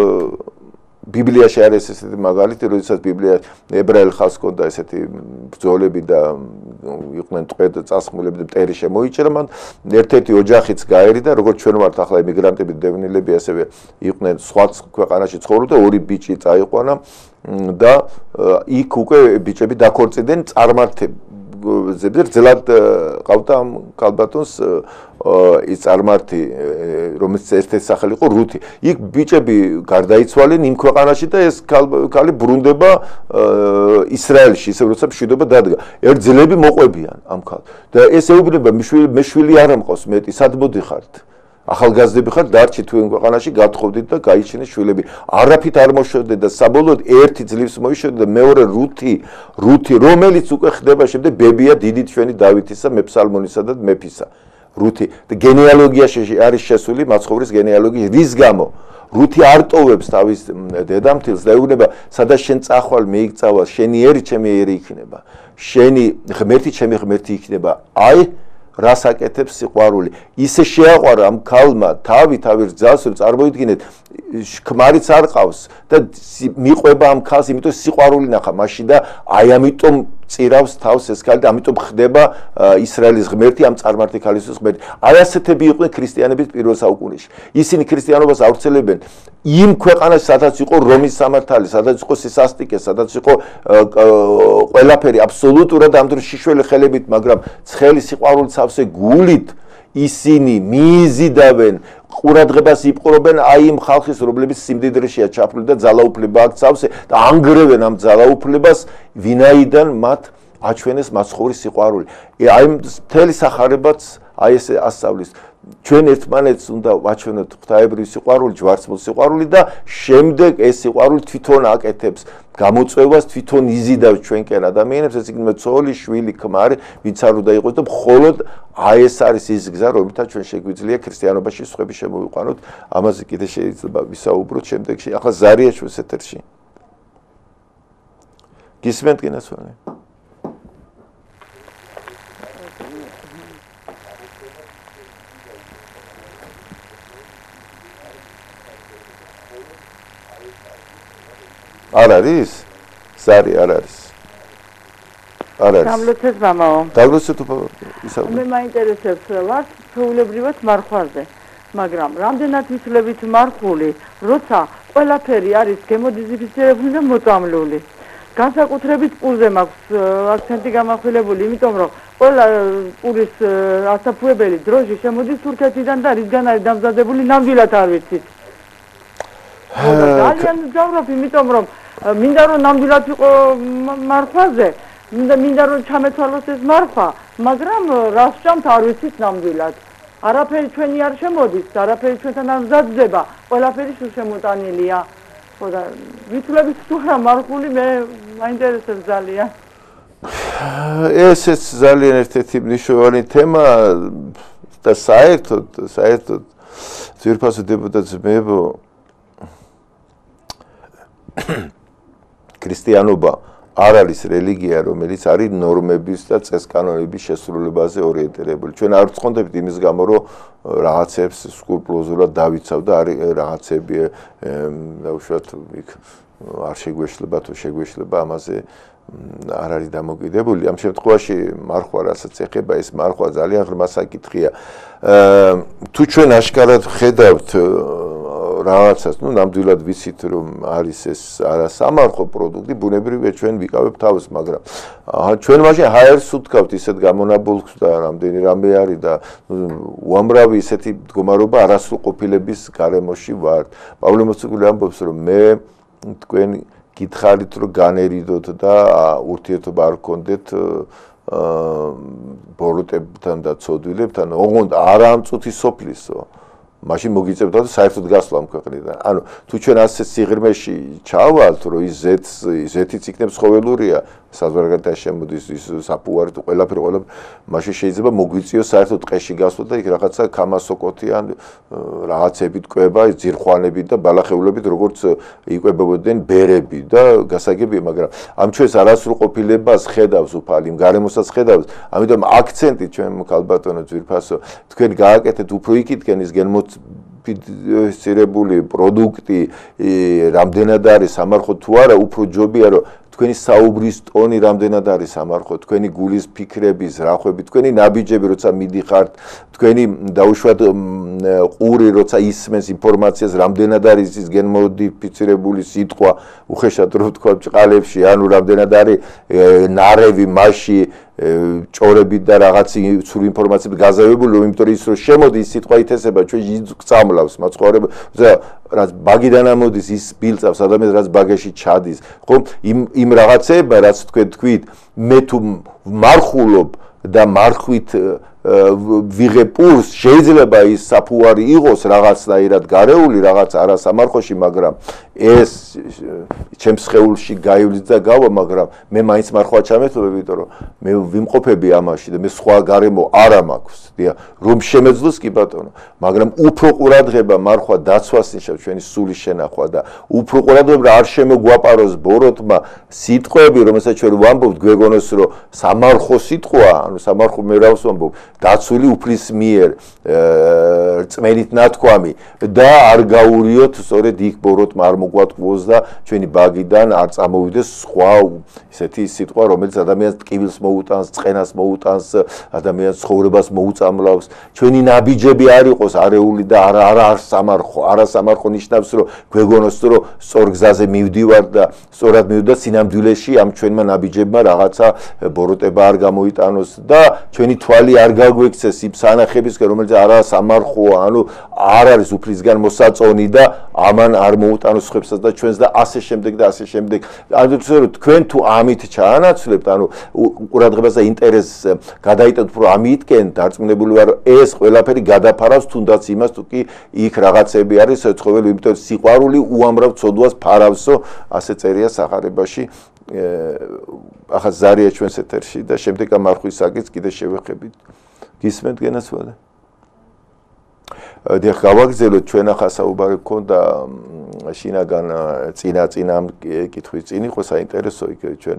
ბიბლიაში არის ესეთი მაგალითი, როდესაც ბიბლია ებრაელ ხალხს ჰქონდა ესეთი ბრძოლები და იყვნენ ტყვედ წასხმულები და მტერი შემოიჭრა, მან ერთ-ერთი ოჯახიც გაერიდა, როგორც ჩვენ ვართ ახლა იმიგრანტები, დევნილები, ასევე იყვნენ სხვა ქვეყანაში ცხოვრობდნენ და ორი ბიჭი წაიყვანა და იქ უკვე ბიჭები დაქორწინდნენ წარმართები. ზედმეტ ყავდა ამ ქალბატონს ის წარმართი რომელიც ერთ-ერთი სახელი იყო რუთი. იქ ბიჭები გარდაიცვალნენ იმ ქვეყანაში და ეს ქალი ბრუნდება ისრაელში, ისე როცა მშვიდობა დადგა. ერთ ძლები მოყვებიან ამ ქალს. და ეს ეუბნება მე შვილი არ ამყავს მეტი, სად მოდიხართ? ახალგაზრდები ხართ, დარჩით თქვენ ქვეყანაში, გათხოვდით და გაიჩინეთ შვილები. არაფრით არ მოშორდეთ და საბოლოოდ ერთი ძლივს მოიშორდეთ და მეორე რუთი, რუთი, რომელიც უკვე ხდება შემდეგ ბებია დიდი ჩვენი დავითისა, მეფსალმონისა და მეფისა. რუთი და გენეალოგიაში არის შესული მაცხოვრის გენეალოგია, რის გამო რუთი არ ტოვებს თავის დედამთილს და ეუბნება, სადაც შენ წახვალ მეიქცავა, შენი ერი ჩემი ერი იქნება. შენი ღმერთი ჩემი ღმერთი იქნება. აი რას აკეთებს სიყვარული. ისე შეაყვარა ამ ქალმა თავი თავი რძალს, რომ წარმოიდგინეთ, ქმარიც არ ყავს და მიყვება ამ ქალს, იმიტომ სიყვარული ნახა მასში და აი ამიტომ წირავს თავს ეს ქალი და ამიტომ ხდება ისრაელის ღმერთი, ამ წარმართი ქალისთვის ღმერთი. აი ასეთები იყვნენ ქრისტიანების პირველ საუკუნეში. ისინი ქრისტიანობას ავრცელებენ იმ ქვეყანაში, სადაც იყო რომის სამართალი, სადაც იყო სისასტიკე, სადაც იყო ყველაფერი აბსოლუტურად ამ დროს შიშველი ხელებით, მაგრამ ცხელი სიყვარულით სავსე გულით ისინი მიიზიდავენ ყურადღებას იპყრობენ აი იმ ხალხის, რომლებიც სიმდიდრეშია ჩაფლული და ძალაუფლება აქვს სავსე და ანგრევენ ამ ძალაუფლებას, ვინაიდან მათ აჩვენეს მაცხოვრის სიყვარული. აი მთელი სახარებაც აი ესე ასწავლის. ჩვენ ერთმანეთს უნდა ვაჩვენოთ ღვთაებრივი სიყვარული, ჯვარცმული სიყვარული და შემდეგ ეს სიყვარული თვითონ აკეთებს გამოწვევას, თვითონ იზიდავს ჩვენკენ ადამიანებს, ეს იქნება ცოლი, შვილი, ქმარი, ვინც არ უნდა იყოს და მხოლოდ აი ეს არის ის გზა, რომელთაც ჩვენ შეგვიძლია ქრისტიანობაში სხვები შემოვიყვანოთ. ამაზე კიდე შეიძლება ვისაუბროთ შემდეგში. ახლა ზარია ჩვენს ეთერში. გისმენთ კინოსვენი? არ არის? ზარი არ არის. არ არის. გამლოცეთ მამაო. დაგლოცეთ ისაუბრე. მე მაინტერესებს ვარ ჩვეულებრივად მარხვაზე, მაგრამ რამდენად იცლებით მარხული, როცა ყველაფერი არის გემოდიზიფიცირებული და მოწამლული. განსაკუთრებით პურზე მაქვს აქცენტი გამახვილებული, იმიტომ რომ ყველა პურის ასაფუებელი დროჟი შემოდის თურქეთიდან და რისგან არის დამზადებული ნამდვილად არ ვიცით. ძალიან ვძავრობ, იმიტომ რომ მინდა რომ ნამდვილად იყო მარხვაზე, მინდა მინდა რომ ჩამეცვალოს ეს მარხვა, მაგრამ რას ჭამთ არ ვიცით ნამდვილად. არაფერი ჩვენი არ შემოდის, არაფერი ჩვენთან არ მზადდება, ყველაფერი სულ შემოტანილია. ხო და ვიცლებით თუ რა მარხული მე მაინტერესებს ძალიან. ესეც ძალიან ერთ-ერთი მნიშვნელოვანი თემა და საერთოდ საერთოდ ძვირფასო დეპუტატ ძმებო ქრისტიანობა არ არის რელიგია, რომელიც არის ნორმების და წესკანონების შესრულებაზე ორიენტირებული. ჩვენ არ ვწონდებით იმის გამო, რომ რაღაცებს სკრუპულოზულად დავიცავ და არის რაღაცები დაუშვათ იქ არ შეგვეშლება თუ შეგვეშლება ამაზე არ არის დამოკიდებული. ამ შემთხვევაში მარხვა რასაც ეხება, ეს მარხვა ძალიან ღრმა საკითხია. თუ ჩვენ აშკარად ხედავთ რაღაცას, ну, ნამდვილად ვიცით, რომ არის ეს არასამარხო პროდუქტი, ბუნებრივია ჩვენ ვიკავებ თავს, მაგრამ ჩვენ მაშინ ჰაერს უთქავთ ისეთ გამონაბოლქვს და რამდენი რამე არის და უამრავი ისეთი მდგომარეობა არასრულყოფილების გარემოში ვართ. პავლე მოციქული ამბობს, რომ მე თქვენ გითხარით, რომ განერიდოთ და ურთიერთობა არ გქონდეთ ბოროტებთან და ცოდვილებთან, ოღონდ არა ამ წუთის სოფლისო. მაშინ მოგიწევთ და საერთოდ გასვლა ამ ქვეყნიდან. ანუ თუ ჩვენ ასე სიღრმეში ჩავალთ, რომ ის ზეთ ზეთიც იქნებს ხოველურია, საზღვარგარეთ შემოდის ის საფუარი თუ ყველაფერი ყველაფერი, მაშინ შეიძლება მოგვიწიოს საერთოდ ტყეში გასვლა და იქ რაღაცა ქამასოკოთიან რაღაცები ტყვება, ძირხვანები და ბალახეულებით როგორც იკვებებოდნენ ბერები და გასაგებია, მაგრამ ამ ჩვენს არასრულყოფილებას ხედავს უფალი, იმ გარემოსაც ხედავს, ამიტომ აქცენტი ჩვენ ქალბატონო ძვირფასო, თქვენ გააკეთეთ უფრო იქითკენ ის გენმოდიფიცირებული პროდუქტი, რამდენად არის სამარხო თუ არა, უფრო ჯობია რომ თქვენი საუბრის ტონი რამდენად არის სამარხო, თქვენი გულის ფიქრების, რახვები, თქვენი ნაბიჯები, როცა მიდიხართ, თქვენი დაუშვათ ყური, როცა ისმენს ინფორმაციას, რამდენად არის ის გენმოდიფიცირებული სიტყვა, უხეშად რო ვთქვა ბჭყალებში, ანუ რამდენად არის ნარევი მასში ჭორები და რაღაცი სულ ინფორმაციები გაზავებული, რომ იმიტომ ის რომ შემოდის სიტყვა ითესება, ჩვენ გწამლავს მაცხოვრებ, რაც ბაგიდან ამოდის ის ბილწავს ადამიანს, რაც ბაგეში ჩადის, ხო? იმ იმ რაღაცეება, რაც თქვენ თქვით, მე თუ მარხულობ და მარხვით ვიღებ პულს, შეიძლება ის საფუარი იყოს რაღაცნაირად გარეული, რაღაც არასამარხოში, მაგრამ ეს ჩემს სხეულში გაივლის და გავა, მაგრამ მე მაინც მარხვა ჩამეთვლებ, იმიტომ რომ მე ვიმყოფები ამაში და მე სხვა გარემო არ მაქვს, დიახ, რომ შემეძლოს კი ბატონო, მაგრამ უფრო ყურადღება მარხვა დაცვას ნიშნავს ჩვენი სულის შენახვა და უფრო ყურადღება არ შემოგვაპაროს ბოროტმა სიტყვები, რომელსაც ჩვენ ვამბობთ, გვეგონოს რომ სამარხო სიტყვა, ანუ სამარხო მე რავს ვამბობ, დაცული უფლის მიერ რწმენით ნათქვამი და არ გაურიოთ სწორედ იქ ბოროტმა არ მოგვატყუოს და ჩვენი ბაგიდან არ წამოვიდეს სხვა ისეთი სიტყვა, რომელიც ადამიანს ტკივილს მოუტანს, წყენას მოუტანს, ადამიანს ცხოვრებას მოუწამლავს. ჩვენი ნაბიჯები არ იყოს არეული და არა არა არ სამარხო, არა სამარხო ნიშნავს, რომ გვეგონოს, რომ სწორ გზაზე მივდივარ და სწორად მივდივარ სინამდვილეში ამ ჩვენმა ნაბიჯებმა რაღაცა ბოროტება არ გამოიტანოს და ჩვენი თვალი არ გაგვექცეს იმ სანახებისკენ, რომელიც არა სამარხოა, ანუ არ არის უფლისგან მოსაწონი და ამან არ მოუტანოს ხებსაც და ჩვენს და ასე შემდეგ და ასე შემდეგ. ანუ თქვენ თუ ამით ჩაანაცვლებთ, ანუ ყურადღებას და ინტერესს გადაიტანთ, რომ ამითკენ დარწმუნებული ვარ, ეს ყველაფერი გადაფარავს თუნდაც იმას, თუ კი იქ რაღაცები არის ცხოველი, იმიტომ სიყვარული უამრავ ცოდვას ფარავსო, ასე წერია სახარებაში. ახლა ზარია ჩვენს ეთერში და შემდეგ ამ მარხვის საკითხს კიდე შევეხებით. გისმენთ გენაცვალე? დიახ, გავაგრძელოთ, ჩვენ ახლა საუბარი გქონდა შინაგან წინა წინა ამ კითხვის წინ იყო საინტერესო იქ ჩვენ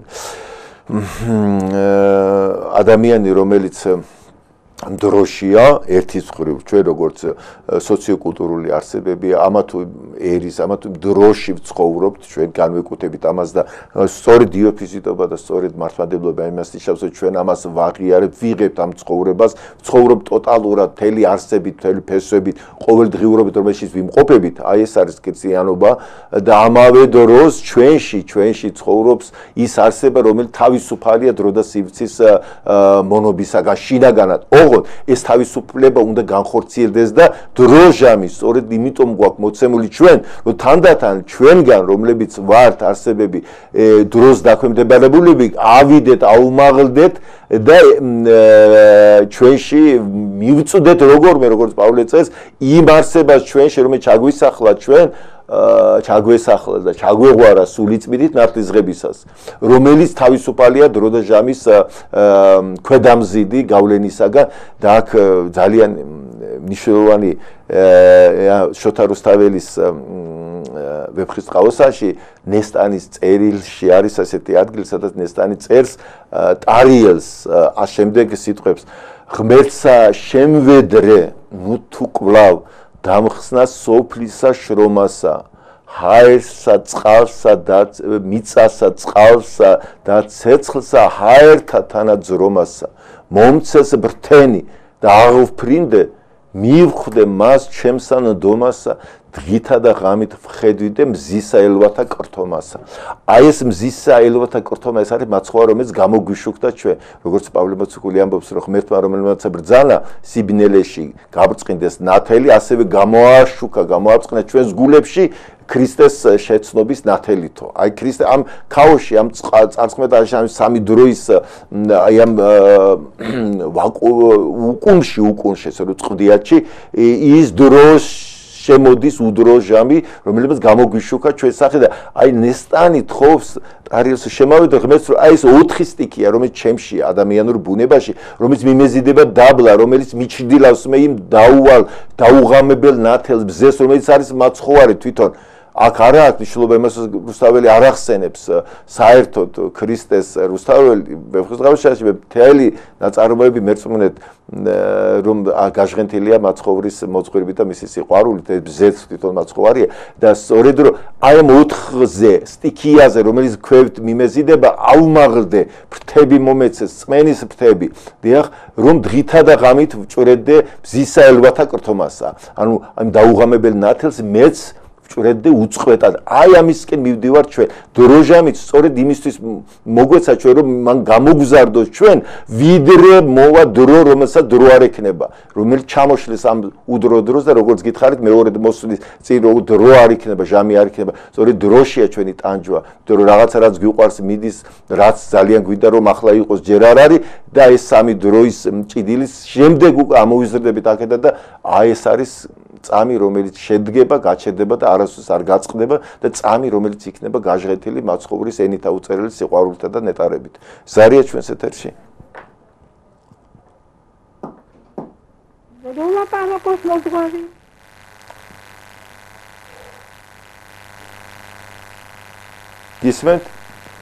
ადამიანი, რომელიც დროშია ერთის მხრივ ჩვენ როგორც სოციოკულტურული არსებები ამა თუ ერის ამა თუ დროში ვცხოვრობთ ჩვენ განვეკუთებით ამას და სწორედ დიოფიზიტობა და სწორედ მართლმადიდებლობა იმას ნიშნავს რომ ჩვენ ამას ვაღიარებთ ვიღებთ ამ ცხოვრებას ვცხოვრობთ ტოტალურად მთელი არსებით მთელი ფესვებით ყოველდღიურობით რომელშიც ვიმყოფებით აი ეს არის ქრისტიანობა და ამავე დროს ჩვენში ჩვენში ცხოვრობს ის არსება რომელიც თავისუფალია დრო და სივრცის მონობისაგან შინაგანად ეს თავისუფლება უნდა განხორციელდეს და დროჟამი სწორედ იმიტომ გვაქვს მოცემული ჩვენ რომ თანდათან ჩვენგან რომლებიც ვართ არსებები დროს დაქვემდებარებულები ავიდეთ აუმაღლდეთ და ჩვენში მივწვდეთ როგორმე როგორც პავლე წეს იმ არსებას ჩვენში რომელიც ჩაგვისახლა ჩვენ ჩაგვესახლა და ჩაგვეღვარა სულიწმიდით ნათლისღებისას, რომელიც თავისუფალია დრო და ჟამის ქვედამზიდი გავლენისაგან და აქ ძალიან მნიშვნელოვანი შოთა რუსთაველის ვეფხისტყაოსანში ნესტანის წერილში არის ასეთი ადგილი, სადაც ნესტანი წერს ტარიელს ამავდროულად სიტყვებს ღმერთსა შემვედრე ნუ თუ კვლავ დამხსნა სოფლისა შრომასა ჰაერსა წყალსა და მიწასა წყალსა და ცეცხლსა ჰაერთა თანაძრომასა მომცეს ბრთენი და აღვფრინდე მივხვდე მას ჩემსა ნდომასა დღითა და ღამით ვხედვიდე მზისა ელვათა კრთომასა. აი ეს მზისა ელვათა კრთომა ეს არის მაცხოვა, რომელიც გამოგვიშუქდა ჩვენ, როგორც პავლე მოციქული ამბობს, რომ ღმერთმა რომელმაც ბრძანა სიბნელეში გაბრწყინდეს ნათელი, ასევე გამოაშუქა, გამოაწყნა ჩვენს გულებში ქრისტეს შეცნობის ნათელითო. აი ქრისტე ამ ქაოსში, ამ წარსხმედაში, ამ სამი დროის აი ამ უკუნში, უკუნში, ესე რომ წვდიაჩი ის დროს შემოდის უდრო ჟამი, რომელიც გამოგვიშუქა ჩვენ სახე და აი ნესტანი თხოვს ტარიელს შემავიდა ღმერთს, რომ აი ეს ოთხი სტიქია, რომელიც ჩემშია ადამიანურ ბუნებაში, რომელიც მიმეზიდება დაბლა, რომელიც მიჩრდილავს მე იმ დაუვალ, დაუღამებელ ნათელს, ბზეს, რომელიც არის მაცხოვარი თვითონ. აქ არა აქვს მნიშვნელობა იმას, რუსთაველი არ ახსენებს საერთოდ ქრისტეს რუსთაველი ვეფხისტყაოსანში მთელი ნაწარმოები მერწმუნეთ რომ გაჟღენთილია მაცხოვრის მოძღვრებით და მისი სიყვარულით, ეს ბზეც თვითონ მაცხოვარია და სწორედ რომ აი ამ ოთხზე სტიქიაზე, რომელიც ქვევით მიმეზიდება, აუმაღლდე ფრთები მომეცეს, წმენის ფრთები, დიახ, რომ დღითა და ღამით ვჭვრედდე მზისა ელვათა კრთომასა. ანუ ამ დაუღამებელ ნათელს მეც ვჭვრედდე უწყვეტად. აი ამისკენ მივდივართ ჩვენ. დროჟამით სწორედ იმისთვის მოგვეცა ჩვენ, რომ მან გამოგზარდოს ჩვენ, ვიდრე მოვა დრო, რომელსაც დრო არ ექნება, რომელიც ჩამოშლის ამ უდრო დროს და როგორც გითხარით, მეორედ მოსვლის წინ რო დრო არ იქნება, ჟამი არ იქნება. სწორედ დროშია ჩვენი ტანჯვა, რომ რაღაცა რაც გვიყვარს მიდის, რაც ძალიან გვინდა რომ ახლა იყოს, ჯერ არ არის და ეს სამი დროის მჭიდილის შემდეგ უკვე ამოვიზრდებით აქედან და აი ეს არის წამი, რომელიც შედგება, გაჩერდება და არასდროს არ გაწყდება და წამი, რომელიც იქნება გაჟღენთილი მაცხოვრის ენითა უწერელი სიყვარულითა და ნეტარებით. ზარია ჩვენს ეთერში. როლა პამაკოს მოძღვარი. გისმენთ?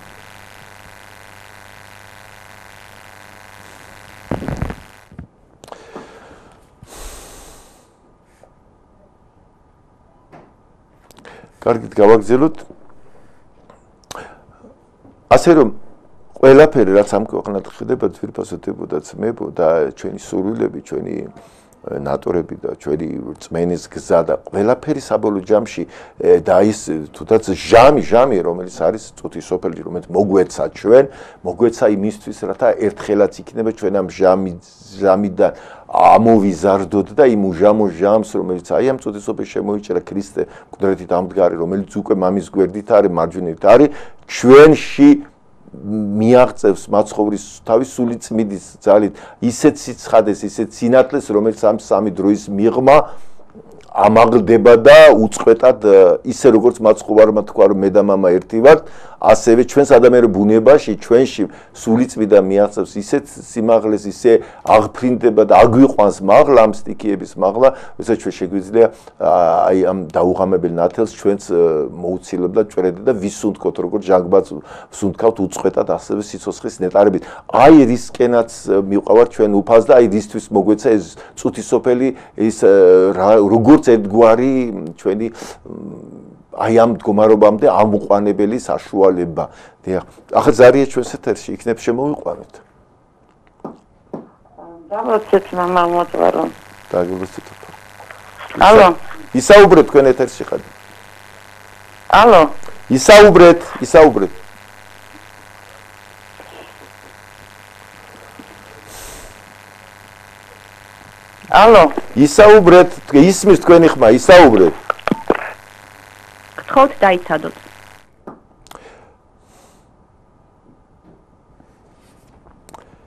კარგით გავაგზავნოთ. ასე რომ ყველაფერი რაც ამ ქვეყნად ხდება, ძვირფასოდებოდა, ძმებო და ჩვენი სურვილები, ჩვენი ნატორები და ჩვენი წმენის გზა და ყველაფერი საბოლოო ჯამში და ის თუნდაც ჟამი, ჟამი, რომელიც არის წუთის სოფელი, რომელიც მოგვეცა ჩვენ, მოგვეცა იმისთვის, რათა ერთხელაც იქნება ჩვენ ამ ჟამი ჟამიდან ამოვიზარდოთ და იმ უჟამო ჟამს, რომელიც აი ამ წუთის სოფელში შემოიჭრა ქრისტე მკვდრეთით ამდგარი, რომელიც უკვე მამის გვერდით არის, მარჯვნივ არის, ჩვენში მიაღწევს მაცხოვრის თავის სული წმიდის ძალით ისეთ სიცხადეს, ისეთ სინათლეს, რომელიც ამ სამი დროის მიღმა ამაღლდება და უწყვეტად ისე როგორც მაცხოვარმა თქვა რომ მე და მამა ერთი ვართ, ასევე ჩვენს ადამიანურ ბუნებაში, ჩვენში სული წმიდა მიაღწევს ისეთ სიმაღლეს, ისე აღფრინდება და აგვიყვანს მაღლა ამ სტიქიების მაღლა, როცა ჩვენ შეგვიძლია აი ამ დაუღამებელ ნათელს ჩვენს მოუცილებლად ჭვრედე და ვისუნთქოთ როგორც ჟანგბადს ვსუნთქავთ უწყვეტად ასევე სიცოცხლის ნეტარებით. აი რისკენაც მივყავართ ჩვენ უფალს და აი რისთვის მოგვეცა ეს წუთის სოფელი ის როგორც ერთგვარი ჩვენი აი ამ მდგომარეობამდე ამუყვანებელი საშუალება. დიახ, ახლა ზარია ჩვენს ეთერში იქნებ შემოვიყვანოთ. დავაცეთ მამა მოწვარო. დაგებოსით. ალო. ისაუბრეთ თქვენ ეთერში ხარ. ალო. ისაუბრეთ, ისაუბრეთ. ალო. ისაუბრეთ, ისმის თქვენი ხმა, ისაუბრეთ. გთხოვთ დაიცადოთ.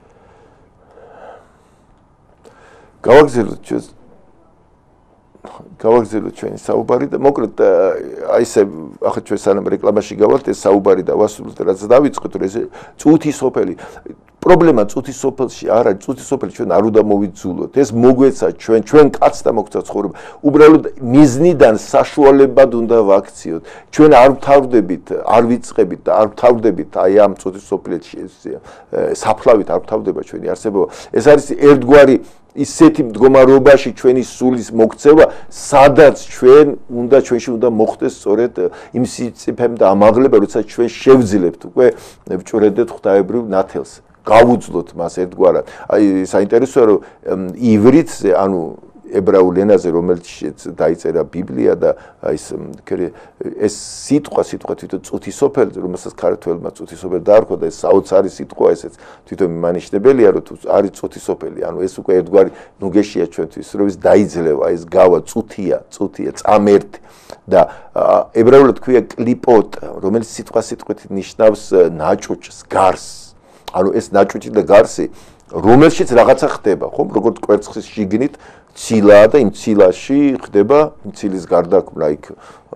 გავაგზავნოთ ჩვენს გავაგზავნოთ ჩვენი საუბარი და მოკლედ აი ესე ახლა ჩვენ სანამ რეკლამაში გავალთ ეს საუბარი და ვასრულოთ რაც დავიწყოთ რომ ეს წუთი სოფელი პრობლემა წუთი სოფელში არ არის წუთი სოფელი ჩვენ არ უნდა მოვიძულოთ ეს მოგვეცა ჩვენ ჩვენ კაცთა მოგვეცა ცხოვრება უბრალოდ მიზნიდან საშუალებად უნდა ვაქციოთ ჩვენ არ ვთავდებით არ ვიწყებით და არ ვთავდებით აი ამ წუთი სოფელში საფლავით არ ვთავდება ჩვენი არსებობა ეს არის ერთგვარი ისეთი მდგომარეობაში ჩვენი სულის მოქცევა, სადაც ჩვენ უნდა ჩვენში უნდა მოხდეს სწორედ იმ სიწიფემ და ამაღლება, როცა ჩვენ შევძლებთ უკვე ვჭვრედეთ ღვთაებრივ ნათელს. გავუძლოთ მას ერთგვარად. აი საინტერესოა რომ ივრითზე, ანუ ებრაულ ენაზე, რომელშიც დაიწერა ბიბლია და ის ეს სიტყვა სიტყვა თვითონ წუთისოფელი, რომელსაც ქართველმა წუთისოფელი დაარქვა და ეს საოცარი სიტყვა ესეც თვითონ მიმანიშნებელია, რომ თუ არის წუთისოფელი, ანუ ეს უკვე ერთგვარი ნუგეშია ჩვენთვის, რომ ის დაიძლევა, ეს გავა წუთია, წუთია, წამერთი და ებრაულად ქვია კლიპოტ, რომელიც სიტყვა სიტყვით ნიშნავს ნაჭუჭს, გარს. ანუ ეს ნაჭუჭი და გარსი, რომელშიც რაღაცა ხდება, ხო? როგორც კვერცხის შიგნით ცილა და იმ ცილაში ხდება ცილის გარდაქმნა იქ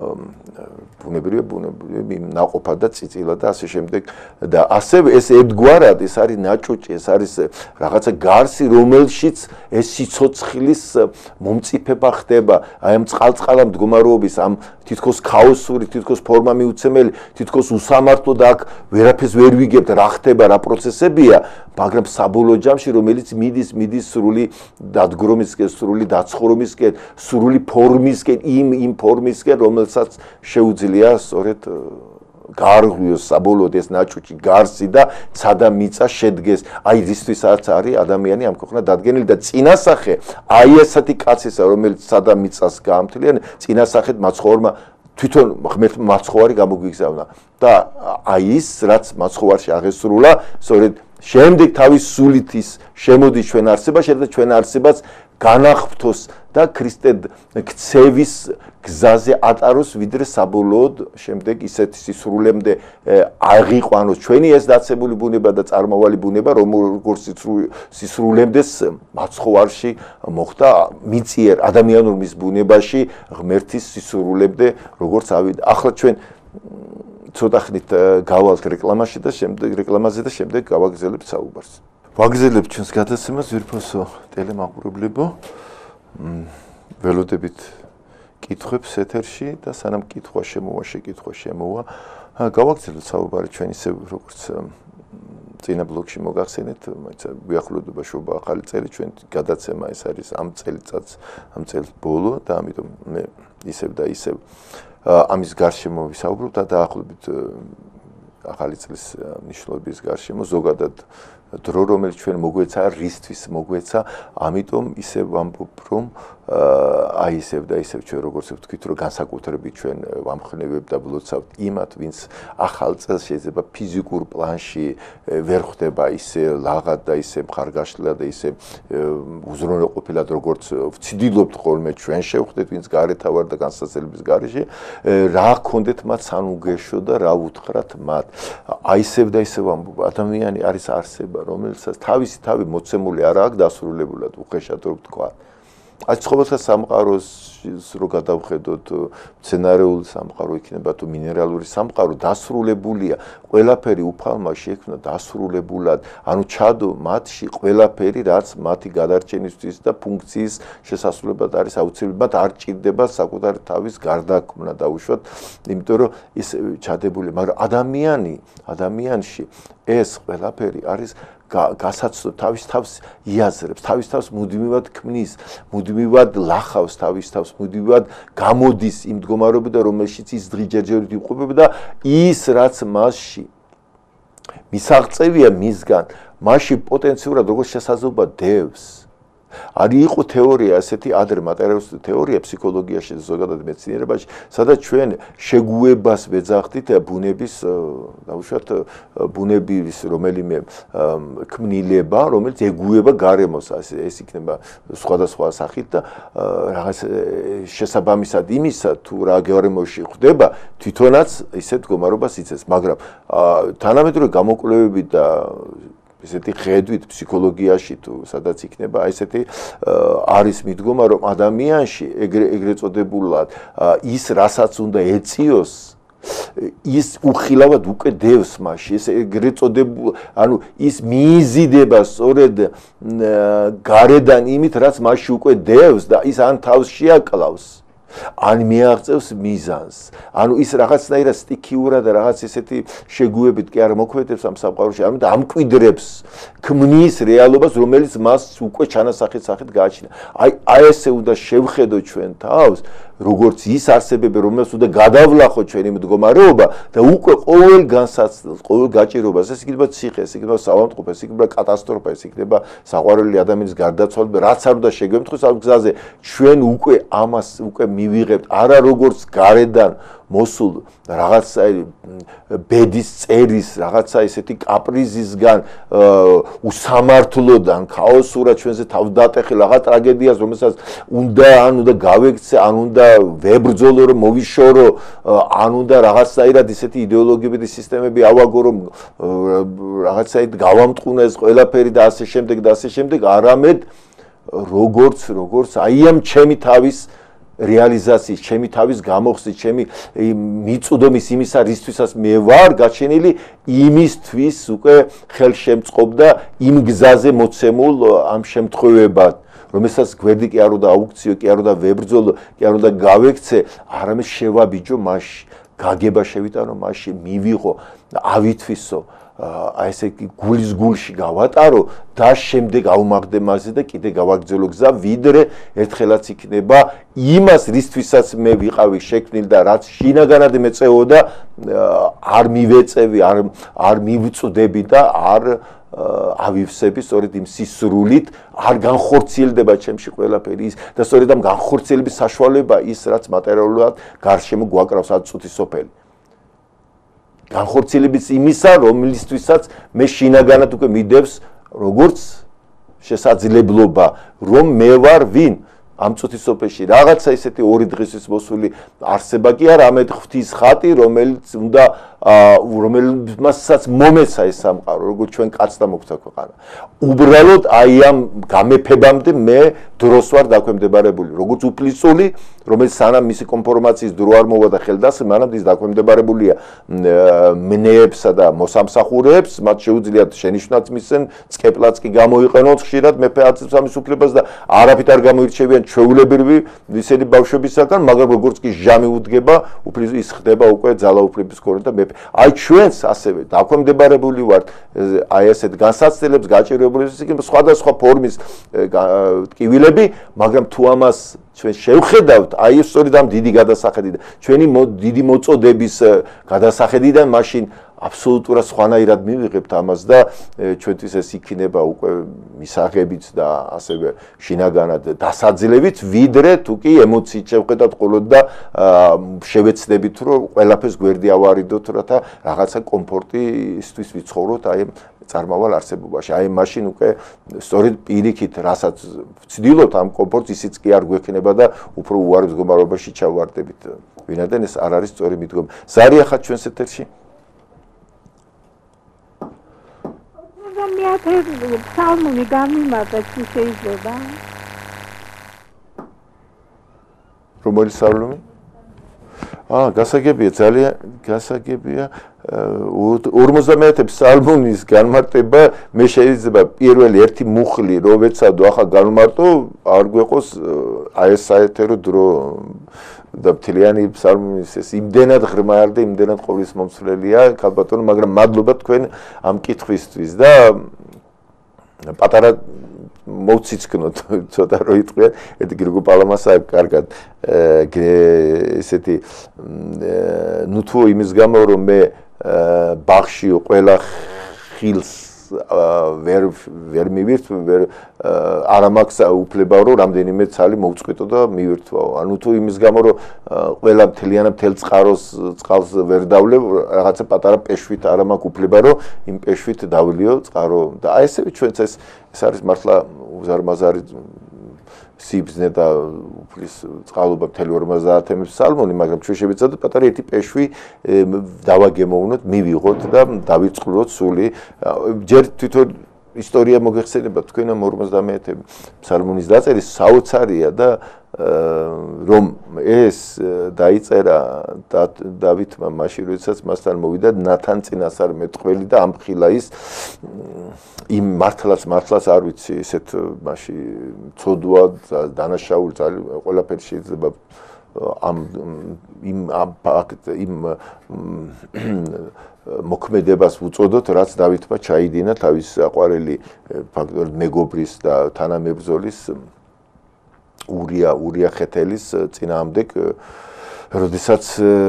ბუნებრივია ბუნებრივი ნაყოფა და წიწილა და ასე შემდეგ და ასევე ეს ერთგვარად ეს არის ნაჭუჭი ეს არის რაღაცა გარსი რომელშიც ეს სიცოცხლის მომწიფება ხდება აი ამ წყალწყალა მდგომარეობის ამ თითქოს ქაოსური თითქოს ფორმა მიუცემელი თითქოს უსამართლო და აქ ვერაფერს ვერ ვიგებთ რა ხდება რა პროცესებია მაგრამ საბოლოო ჯამში რომელიც მიდის მიდის სრული დადგრომისკენ სრული დაცხრომისკენ სრული ფორმისკენ იმ იმ ფორმისკენ რომელსაც შეუძლია სწორედ გაარღვიოს საბოლოოდ ეს ნაჭუჭი გარსი და ცადა მიწა შედგეს აი რისთვისაც არის ადამიანი ამ ქვეყნა დადგენილი და წინასახე აი ესეთი კაცისა რომელიც ცადა მიწას გაამთლიან წინასახეთ მაცხოვრმა თვითონ ღმერთმა მაცხოვარი გამოგვიგზავნა და აი ის რაც მაცხოვარში აღესრულა სწორედ შემდეგ თავის სულით ის შემოდის ჩვენ არსებაში და ჩვენ არსებაც განახფთოს და ქრისტე ქცევის გზაზე ატაროს ვიდრე საბოლოოდ შემდეგ ისეთ სისრულემდე აღიყვანოს ჩვენი ეს დაცებული ბუნება და წარმავალი ბუნება როგორც სისრულემდეს მაცხოვარში მოხდა მიწიერ ადამიანურ მის ბუნებაში ღმერთის სისრულემდე როგორც ავიდა ახლა ჩვენ ცოტა ხნით გავალთ რეკლამაში და შემდეგ რეკლამაზე და შემდეგ გავაგრძელებთ საუბარს ვაგრძელებთ ჩვენს გადაცემას ვირფოსო ტელემაყურებლებო ველოდებით კითხვებს ეთერში და სანამ კითხვა შემოვა შეკითხვა შემოვა გავაგრძელოთ საუბარი ჩვენ ისე როგორც წინა ბლოკში მოგახსენეთ მაინც ვიახლოვდება შობა ახალი წელი ჩვენ გადაცემა ეს არის ამ წელიწადს ამ წელს ბოლო და ამიტომ მე ისევ და ისევ ამის გარშემო ვისაუბრობ და დაახლოებით ახალი წლის მნიშვნელობის გარშემო ზოგადად დრო რომელიც ჩვენ მოგვეცა რისთვის მოგვეცა ამიტომ ისე ვამბობ რომ აი ისევ და ისევ ჩვენ როგორც ვთქვით რომ განსაკუთრებით ჩვენ ვამხნევებ და ვლოცავთ იმათ ვინც ახალ წელს შეიძლება ფიზიკურ პლანში ვერ ხდება ისე ლაღად და ისე მხარგაშლად და ისე უზრუნველყოფილად როგორც ვცდილობთ ხოლმე ჩვენ შევხვდეთ ვინც გარეთავარ და განსაცდელების გარეშე რა გქონდეთ მათ სანუგეშო და რა უთხრათ მათ აი ისევ და ისევ ვამბობ ადამიანი არის არსება რომელსაც თავისი თავი მოცემული არ აქვს დასრულებულად უხეშად რო ვთქვა აი ცხოვრება სამყაროს რო გადავხედოთ სცენარიული სამყარო იქნება თუ მინერალური სამყარო დასრულებულია ყველაფერი უფალმა შექმნა დასრულებულად ანუ ჩადო მათში ყველაფერი რაც მათი გადარჩენისთვის და ფუნქციის შესასრულებლად არის აუცილებლად არ ჭირდება საკუთარი თავის გარდაქმნა დაუშვათ იმიტომ რომ ის ჩადებული მაგრამ ადამიანი ადამიანში ეს ყველაფერი არის გასაცდო თავის თავს იაზრებს თავის თავს მუდმივად ქმნის მუდმივად ლახავს თავის თავს მუდმივად გამოდის იმ მდგომარეობიდან რომელშიც ის დღიჯერჯერობით იყვება და ის რაც მასში მისაღწევია მისგან მასში პოტენციურად როგორც შესაძლებლობა დევს არის იყო თეორია ასეთი ადრე მატერიალისტური თეორია ფსიქოლოგიაში ზოგადად მეცნიერებაში სადაც ჩვენ შეგუებას ვეძახდით ბუნების დაუშვათ ბუნების რომელიმე ქმნილება რომელიც ეგუება გარემოს ეს იქნება სხვადასხვა სახით და რაღაც შესაბამისად იმისა თუ რა გარემოში ხდება თვითონაც ისეთ მდგომარეობას იცეს მაგრამ თანამედროვე გამოკვლევები და ესეთი ხედვით ფსიქოლოგიაში თუ სადაც იქნება აი ესეთი არის მიდგომა რომ ადამიანში ეგრეთ წოდებულად ის რასაც უნდა ეწიოს ის უხილავად უკვე დევს მასში ეს ეგრეთ წოდებულ ანუ ის მიიზიდება სწორედ გარედან იმით რაც მასში უკვე დევს და ის ან თავს შეაკლავს ან მიაღწევს მიზანს ანუ ის რაღაცნაირად სტიქიურად და რაღაც ესეთი შეგუებით კი არ მოქმედებს ამ სამყაროში ანუ ამკვიდრებს ქმნის რეალობას რომელიც მას უკვე ჩანასახით სახით გააჩინა აი აი ესე უნდა შევხედოთ ჩვენ თავს როგორც ის არსებები რომელსაც უნდა გადავლახოთ ჩვენი მდგომარეობა და უკვე ყოველ განსაცდელს ყოველ გაჭირობას ეს იქნება ციხე ეს იქნება საავადმყოფო ეს იქნება კატასტროფა ეს იქნება საყვარელი ადამიანის გარდაცვალება რაც არ უნდა შეგემთხვეს ამ გზაზე ჩვენ უკვე ამას უკვე მივიღებთ არა როგორც გარედან მოსულ რაღაცა ბედის წერის რაღაცა ესეთი კაპრიზისგან უსამართლოდან ქაოსურად ჩვენზე თავდატეხი რაღაც ტრაგედიას რომელსაც უნდა ან უნდა გავექცე ან უნდა ვებრძოლო რომ მოვიშორო ან უნდა რაღაცნაირად ისეთი იდეოლოგიებითი სისტემები ავაგო რომ რაღაცაით გავამტყუნა ეს ყველაფერი და ასე შემდეგ და ასე შემდეგ არამედ როგორც როგორც აი ამ ჩემი თავის რეალიზაციის, ჩემი თავის გამოხსნის, ჩემი მიწუდომის იმისა, რისთვისაც მე ვარ გაჩენილი, იმისთვის უკვე ხელშემწყობ და იმ გზაზე მოცემულ ამ შემთხვევებად, რომელსაც გვერდი კი არ უნდა აუქციო, კი არ უნდა ვებრძოლო, კი არ უნდა გავექცე, არამედ შევაბიჯო მასში, გაგება შევიტანო მასში, მივიღო, ავითვისო. აი ესე გულის გულში გავატარო და შემდეგ აუმაღდე მასზე და კიდე გავაგრძელო გზა ვიდრე ერთხელაც იქნება იმას რისთვისაც მე ვიყავი შექმნილი და რაც შინაგანად მეწეოდა არ მივეწევი არ არ მივწდები და არ ავივსები სწორედ იმ სისრულით არ განხორციელდება ჩემში ყველაფერი ის და სწორედ ამ განხორციელების საშუალება ის რაც მატერიალურად გარშემო გვაკრავს ათ წუთის სოფელი განხორციელების იმისა, რომლისთვისაც მე შინაგანად უკვე მიდევს როგორც შესაძლებლობა, რომ მე ვარ ვინ ამ წუთის სოფელში რაღაცა ისეთი ორი დღისთვის მოსული არსება კი არა, ამეთ ღვთის ხატი, რომელიც უნდა რომელმასაც მომეცა ეს სამყარო, როგორც ჩვენ კაცთა მოგვცა ქვეყანა. უბრალოდ აი ამ გამეფებამდე მე დროს ვარ დაქვემდებარებული, როგორც უფლისწული, რომელიც სანამ მისი კონფორმაციის დრო არ მოვა და ხელდასხმა, მანამ ის დაქვემდებარებულია მნეებსა და მოსამსახურეებს, მათ შეუძლიათ შენიშვნაც მისცენ, წკეპლაც კი გამოიყენონ ხშირად მეფე აწევს ამის უფლებას და არაფით არ გამოირჩევიან ჩვეულებრივი ისეთი ბავშვებისაგან, მაგრამ როგორც კი ჟამი უდგება, უფლის ის ხდება უკვე ძალაუფლების კორე და მეფე. აი ჩვენც ასევე დაქვემდებარებული ვართ აი ესეთ განსაცდელებს, გაჭირვებულებს, იქნება სხვადასხვა ფორმის ტკივილები, მაგრამ თუ ამას ჩვენ შევხედავთ, აი სწორედ ამ დიდი გადასახედიდან, ჩვენი დიდი მოწოდების გადასახედიდან, მაშინ აბსოლუტურად სხვანაირად მივიღებთ ამას და ჩვენთვის ეს იქნება უკვე მისაღებით და ასევე შინაგანად დასაძლევით, ვიდრე თუ კი ემოციით შევხედავთ ყოლოდ და შევეცდებით, რომ ყველაფერს გვერდი ავარიდოთ, რათა რაღაცა კომფორტისთვის ვიცხოვროთ აი წარმავალ არსებობაში. აი მაშინ უკვე სწორედ პირიქით, რასაც ვცდილობთ ამ კომფორტს, ისიც კი არ გვექნება და უფრო უარი მდგომარეობაში ჩავარდებით. ვინაიდან ეს არ არის სწორი მიდგომა. ზარია ხარ ჩვენს ეთერში? მეათე ფსალმუნი გამიმართა თუ შეიძლება. რომელი ფსალმუნი? აა, გასაგებია, ძალიან გასაგებია. ორმოცდამეათე ფსალმუნის განმარტება მე შეიძლება პირველი ერთი მუხლი რო ვეცადო ახლა განმარტო, არ გვეყოს აი ეს საეთერო დრო და მთლიანი ფსალმუნის ეს იმდენად ღრმა არ და იმდენად ყოვლის მომცვლელია ქალბატონო, მაგრამ მადლობა თქვენ ამ კითხვისთვის და პატარა მოვციცკნოთ ცოტა რო იტყვიათ, ერთი გრიგო პალამასა კარგად ესეთი ნუ თუ იმის გამო რომ მე ბაღში ყველა ხილს ვერ ვერ მივირთ, ვერ არ მაქვს უფლება რომ რამდენიმე ცალი მოვწყვიტო და მივირთვაო. ანუ თუ იმის გამო რომ ყველა მთლიანად მთელ წყაროს წყალს ვერ დავლევ, რაღაცა პატარა პეშვით არ მაქვს უფლება რომ იმ პეშვით დავლიო წყარო და აი ესე ჩვენც ეს ეს არის მართლა უზარმაზარი სიბზნე და უფლის წყალობა მთელი ორმოცდაათი ფსალმუნი, მაგრამ ჩვენ შევეცადოთ პატარა ერთი პეშვი დავაგემოვნოთ, მივიღოთ და დავიწყლოთ სული. ჯერ თვითონ ისტორია მოგეხსენება თქვენ ამ ორმოცდამეათე ფსალმუნის დაწერის საოცარია და რომ ეს დაიწერა დავითმა მაშინ როდესაც მასთან მოვიდა ნათან წინასწარ მეტყველი და ამხილა ის იმ მართლაც მართლაც არ ვიცი ესეთ მაშინ ცოდვა დანაშაული ძალიან ყველაფერი შეიძლება ამ იმ იმ მოქმედებას უწოდოთ რაც დავითმა ჩაიდინა თავის აყვარელი ფაქტობრივად მეგობრის და თანამებრძოლის ურია ურია ხეთელის წინააღმდეგ როდესაც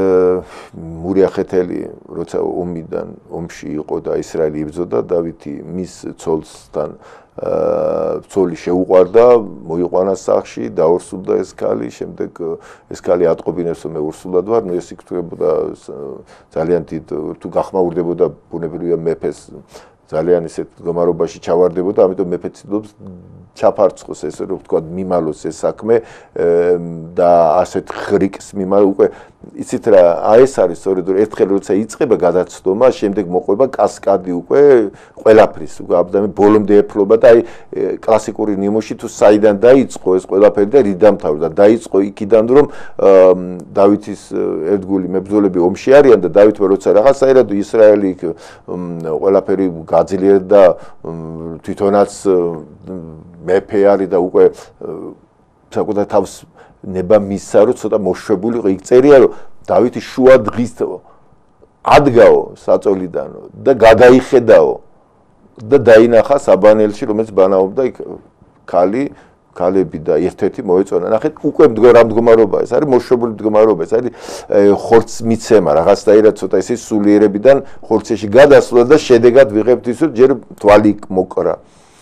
ურია ხეთელი როცა ომიდან ომში იყო და ისრაელი იბრძოდა დავითი მის ცოლსთან ცოლი შეუყვარდა მოიყვანა სახლში დაორსულდა ეს ქალი შემდეგ ეს ქალი ატყობინებს რომ მე ურსულად ვარ ნუ ეს იქნებოდა ძალიან დიდ თუ გახმაურდებოდა ბუნებრივია მეფეს ძალიან ისეთ მდგომარეობაში ჩავარდებოდა ამიტომ მეფე ცდილობს ჩაფარცხოს ეს რომ ვთქვა მიმალოს ეს საქმე და ასეთ ხრიკს მიმალ უკვე იცით რა აი ეს არის სწორედ რომ ერთხელ როცა იწყება გადაცდომა შემდეგ მოყვება კასკადი უკვე ყველაფრის უკვე აბდამი ბოლომდე ეფლობა და აი კლასიკური ნიმუში თუ საიდან დაიწყო ეს ყველაფერი და რით დამთავრდა დაიწყო იქიდან რომ დავითის ერთგული მებრძოლები ომში არიან და დავითმა როცა რაღაცაირად ისრაელი ყველაფერი გაძლიერდა თვითონაც მეფე არის და უკვე საკუთარ თავს ნება მისცა რომ ცოტა მოშვებული იყო იქ წერია რომ დავითი შუა დღის ადგაო საწოლიდანო და გადაიხედაო და დაინახა საბანელში რომელიც ბანაობდა იქ ქალი ქალები და ერთ-ერთი მოეწონა ნახეთ უკვე რა მდგომარეობა ეს არის მოშვებული მდგომარეობა ეს არის ხორცს მიცემა რაღაცაირად ცოტა ისე სულიერებიდან ხორცეში გადასვლა და შედეგად ვიღებთ ის რომ ჯერ თვალი მოკრა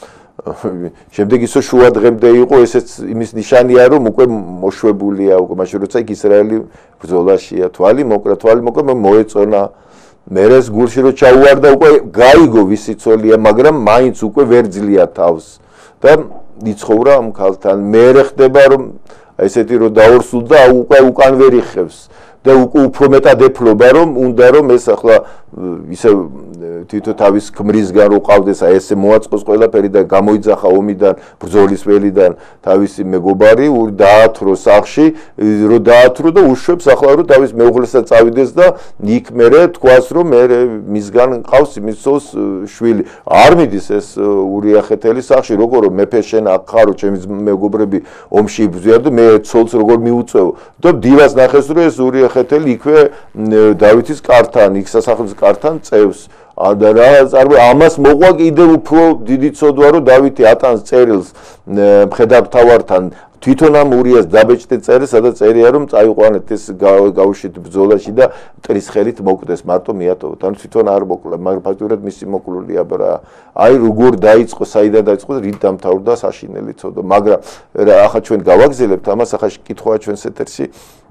შემდეგ ისო შუა დღემდე იყო ესეც იმის ნიშანია რომ უკვე მოშვებულია უკვე მაშინ როცა იქ ისრაელი ბრძოლაშია თვალი მოკრა თვალი მოკრა მოეწონა მერეს გულში რო ჩაუვარდა უკვე გაიგო ვისი ცოლია მაგრამ მაინც უკვე ვერ ძლია თავს და იცხოვრა ამ ქალთან მერე ხდება რომ ესეთი რო დაორსულდა უკვე უკან ვერ იხევს და უკვე უფრო მეტად ეფლობა რომ უნდა რომ ეს ახლა ისე თვითონ თავის ქმრისგან რო ყავდეს აი ესე მოაწყოს ყველაფერი და გამოიძახა ომიდან ბრძოლის ველიდან თავისი მეგობარი დაათრო სახლში რო დაათრო და უშვებს ახლა რომ თავის მეუღლესთან წავიდეს და იქ მერე თქვას რომ მე მისგან ყავს იმის ცოლს შვილი არ მიდის ეს ურია ხეთელის სახლში როგორ მეფე შენ აქ ხარო ჩემი მეგობრები ომში იბრძვიან და მე ცოლს როგორ მიუწევ და დივას ნახეს რომ ეს ურია ხეთელი იქვე დავითის კართან იქ სასახლის კართან წევს და რა წარმოი ამას მოყვა კიდევ უფრო დიდი ცოდვა რომ დავითი ატანს წერილს მხედართავართან თვითონ ამ ურიას დაბეჭდე წერილს სადაც წერია რომ წაიყვანეთ ეს გავუშვით ბრძოლაში და მტრის ხელით მოკვდეს მარტო მიატოვოთ ანუ თვითონ არ მოკლა მაგრამ ფაქტურად მისი მოკლულია ბრა აი როგორ დაიწყო საიდან დაიწყო რით დამთავრდა საშინელი ცოდვა მაგრამ რა ახლა ჩვენ გავაგზელებთ ამას ახლა კითხვაა ჩვენს ეთერში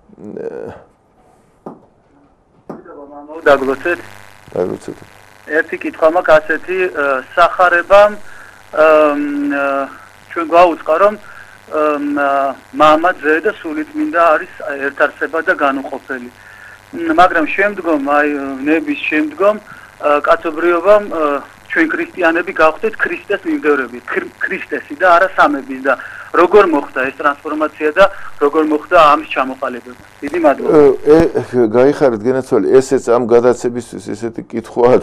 დაგლოცეთ დაგლოცეთ ერთი კითხვა მაქვს ასეთი სახარებამ ჩვენ გვაუწყა რომ მამა ძე და სულიწმინდა არის ერთარსება და განუყოფელი მაგრამ შემდგომ აი ნების შემდგომ კაცობრიობამ ჩვენ ქრისტიანები გავხდით ქრისტეს მიმდევრები ქრისტესი და არა სამების და როგორ მოხდა ეს ტრანსფორმაცია და როგორ მოხდა ამის ჩამოყალიბება დიდი მადლობა გაიხარეთ გენაცვალი ესეც ამ გადაცებისთვის ესეთი კითხვაა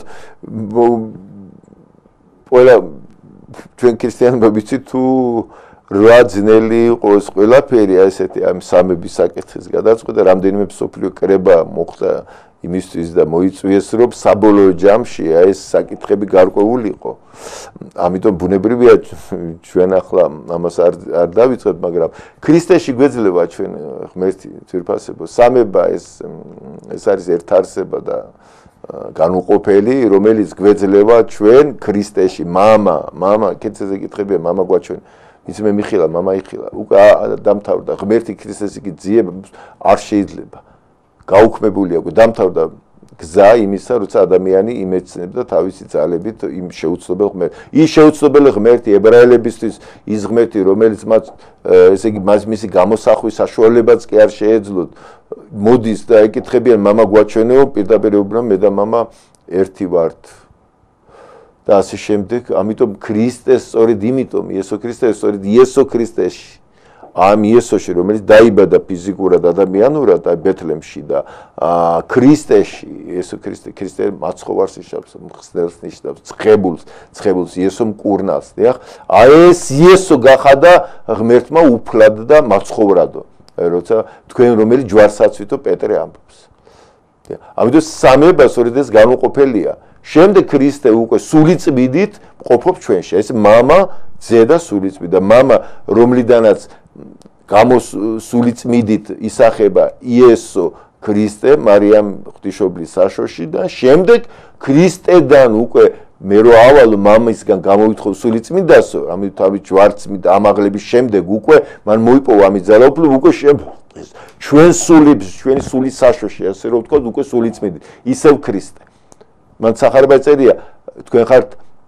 ყველა ჩვენ ქრისტიანობა ვიცით თუ რა ძნელი იყოს ყველაფერი ესეთი ამ სამების საკითხის გადაწყვეტა რამდენიმე სოფლიო კრება მოხდა იმისთვის და მოიწვიეს რომ საბოლოო ჯამში ეს საკითხები გარკვეულიყო ამიტომ ბუნებრივია ჩვენ ახლა ამას არ არ დავიწყებთ მაგრამ ქრისტეში გვეძლება ჩვენ ღმერთი ძვირფასებო სამება ეს ეს არის ერთარსება და განუყოფელი რომელიც გვეძლება ჩვენ ქრისტეში მამა მამა კეთილზე კითხებია მამა გვაჩვენ ის მე მიხილა მამა იხილა უკვე დამთავრდა ღმერთი ქრისტეს იგი ძიება არ შეიძლება გაუქმებულია უკვე დამთავრდა გზა იმისა როცა ადამიანი იმეცნებდა თავისი ძალებით იმ შეუცნობელ ღმერთს ის შეუცნობელი ღმერთი ებრაელებისთვის ის ღმერთი რომელიც მათ ესე იგი მისი გამოსახვის საშუალებაც კი არ შეეძლოთ მოდის და ეკითხებიან მამა გვაჩვენეო პირდაპირ ეუბნება მე და მამა ერთი ვართ და ასე შემდეგ, ამიტომ ქრისტეს სწორედ იმიტომ, იესო ქრისტეს სწორედ იესო ქრისტეში, ამ იესოში, რომელიც დაიბადა ფიზიკურად ადამიანურად ბეთლემში და ქრისტეში, იესო ქრისტე, ქრისტე მაცხოვარს ნიშნავს, მხსნელს ნიშნავს, ცხებულს, ცხებულს იესო მკურნალს, დიახ? აი ეს იესო გახადა ღმერთმა უფლად და მაცხოვრადო, როცა თქვენ რომელიც ჯვარსაცვითო პეტრე ამბობს. ამიტომ სამება სწორედ ეს განუყოფელია. შემდეგ ქრისტე უკვე სულიწმიდით ყოფობს ჩვენში. ეს მამა, ძე და სულიწმიდი და მამა, რომლიდანაც გამოსულიწმიდით ისახება იესო ქრისტე მარიამ ღვთისმშობლის საშოში და შემდეგ ქრისტედან უკვე მე რო ავალო მამისგან გამოვითხოვ სულიწმიდასო, ამით თავი ჯვარცმით ამაღლების შემდეგ უკვე მან მოიპოვა ამის ძალაუფლება უკვე ჩვენ სულებს, ჩვენი სულის საშოში, ასე რომ ვთქვათ, უკვე სულიწმიდი, ისევ ქრისტე. მან სახარება წერია, თქვენ ხართ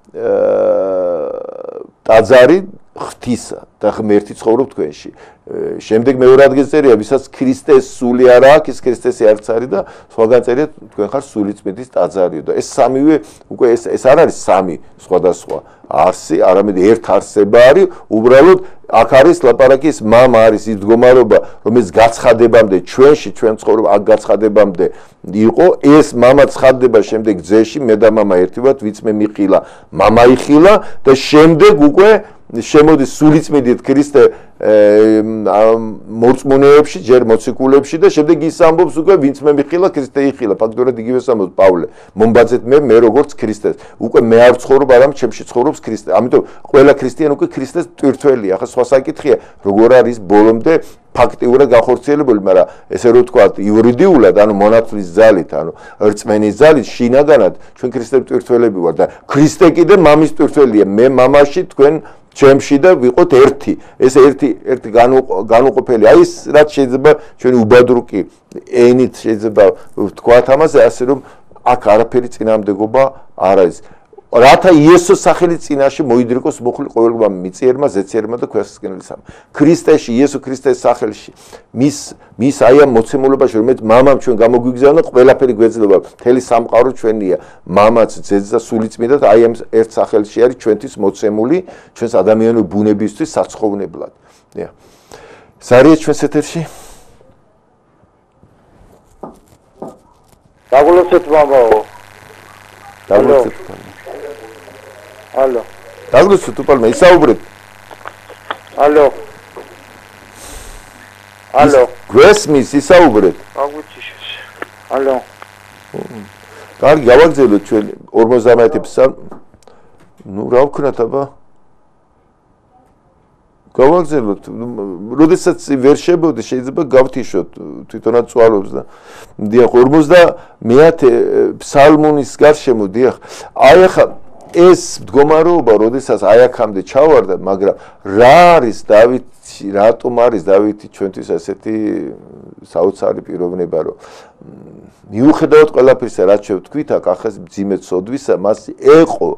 ტაძარი ღვთისა და ღმერთი ცხოვრობს თქვენში. შემდეგ მეორე ადგილს წერია, ვისაც ქრისტეს სული არ აქვს, ის ქრისტესი არც არის და სხვაგან წერია, თქვენ ხართ სულიწმიდის ტაძარიო და ეს სამივე უკვე ეს ეს არ არის სამი სხვადასხვა არსი, არამედ ერთ არსება არის, უბრალოდ აქ არის ლაპარაკი, ის მამა არის ის მდგომარეობა, რომელიც გაცხადებამდე ჩვენში, ჩვენ ცხოვრობ აქ გაცხადებამდე იყო, ეს მამა ცხადდება შემდეგ ძეში, მე და მამა ერთი ვართ, ვიც მე მიყილა, მამა იხილა და შემდეგ უკვე შემოდის სულიწმიდით ქრისტე მორწმუნეებში, ჯერ მოციქულებში და შემდეგ ის ამბობს უკვე ვინც მე მიხილა, ქრისტე იხილა. ფაქტობრივად იგივეს ამბობს პავლე. მომბაძეთ მე, მე როგორც ქრისტეს. უკვე მე არ ვცხოვრობ, არამედ ჩემში ცხოვრობს ქრისტე. ამიტომ ყველა ქრისტიანი უკვე ქრისტეს მტვირთველია. ახლა სხვა საკითხია, როგორ არის ბოლომდე ფაქტიურად განხორციელებული, მაგრამ ესე რომ ვთქვათ, იურიდიულად, ანუ მონათლის ძალით, ანუ რწმენის ძალით, შინაგანად ჩვენ ქრისტეს მტვირთველები ვარ და ქრისტე კიდე მამის მტვირთველია. მე მამაში, თქვენ ჩემში და ვიყოთ ერთი. ეს ერთი ერთი განუყოფელი. აი ეს რაც შეიძლება ჩვენი უბადრუკი ენით შეიძლება ვთქვათ ამაზე, ასე რომ აქ არაფერი წინააღმდეგობა არ არის. რათა იესოს სახელით წინაშე მოიდრიკოს მოხული ყოველგვარ მიწიერმა, ზეციერმა და ქვესკნელისამ. ქრისტეში, იესო ქრისტეს სახელში, მის მის აი ამ მოცემულობაში, რომელიც მამამ ჩვენ გამოგვიგზავნა, ყველაფერი გვეძლება, მთელი სამყარო ჩვენია. მამაც, ძეც და სულიწმიდად აი ამ ერთ სახელში არის ჩვენთვის მოცემული, ჩვენს ადამიანურ ბუნებისთვის საცხოვნებლად. დიახ. სარიე ჩვენს ეთერში? დაგულოცეთ მამაო. დაგულოცეთ. Алло. დაგლოცოთ თუპალმა, ისაუბრეთ. Алло. Алло. გვესმის, ისაუბრეთ. აგვიჩიშეს. Алло. კარგი, გავაგზავნოთ ჩვენ ორმოცდამეტი სამ. ნუ რა ვქნათ აბა? გავაგზავნოთ. როდესაც ვერ შებოდი, შეიძლება გავთიშოთ, თვითონაც წვალობს და დიახ, ორმოცდამეათე ფსალმუნის გარშემო, დიახ. აი ახლა ეს მდგომარეობა, როდესაც აი აქამდე ჩავარდა, მაგრამ რა არის დავითი, რატომ არის დავითი ჩვენთვის ასეთი საოცარი პიროვნება, რომ მიუხედავად ყველაფრისა, რაც შევთქვით, აქ ახეს მძიმე ცოდვისა, მას ეყო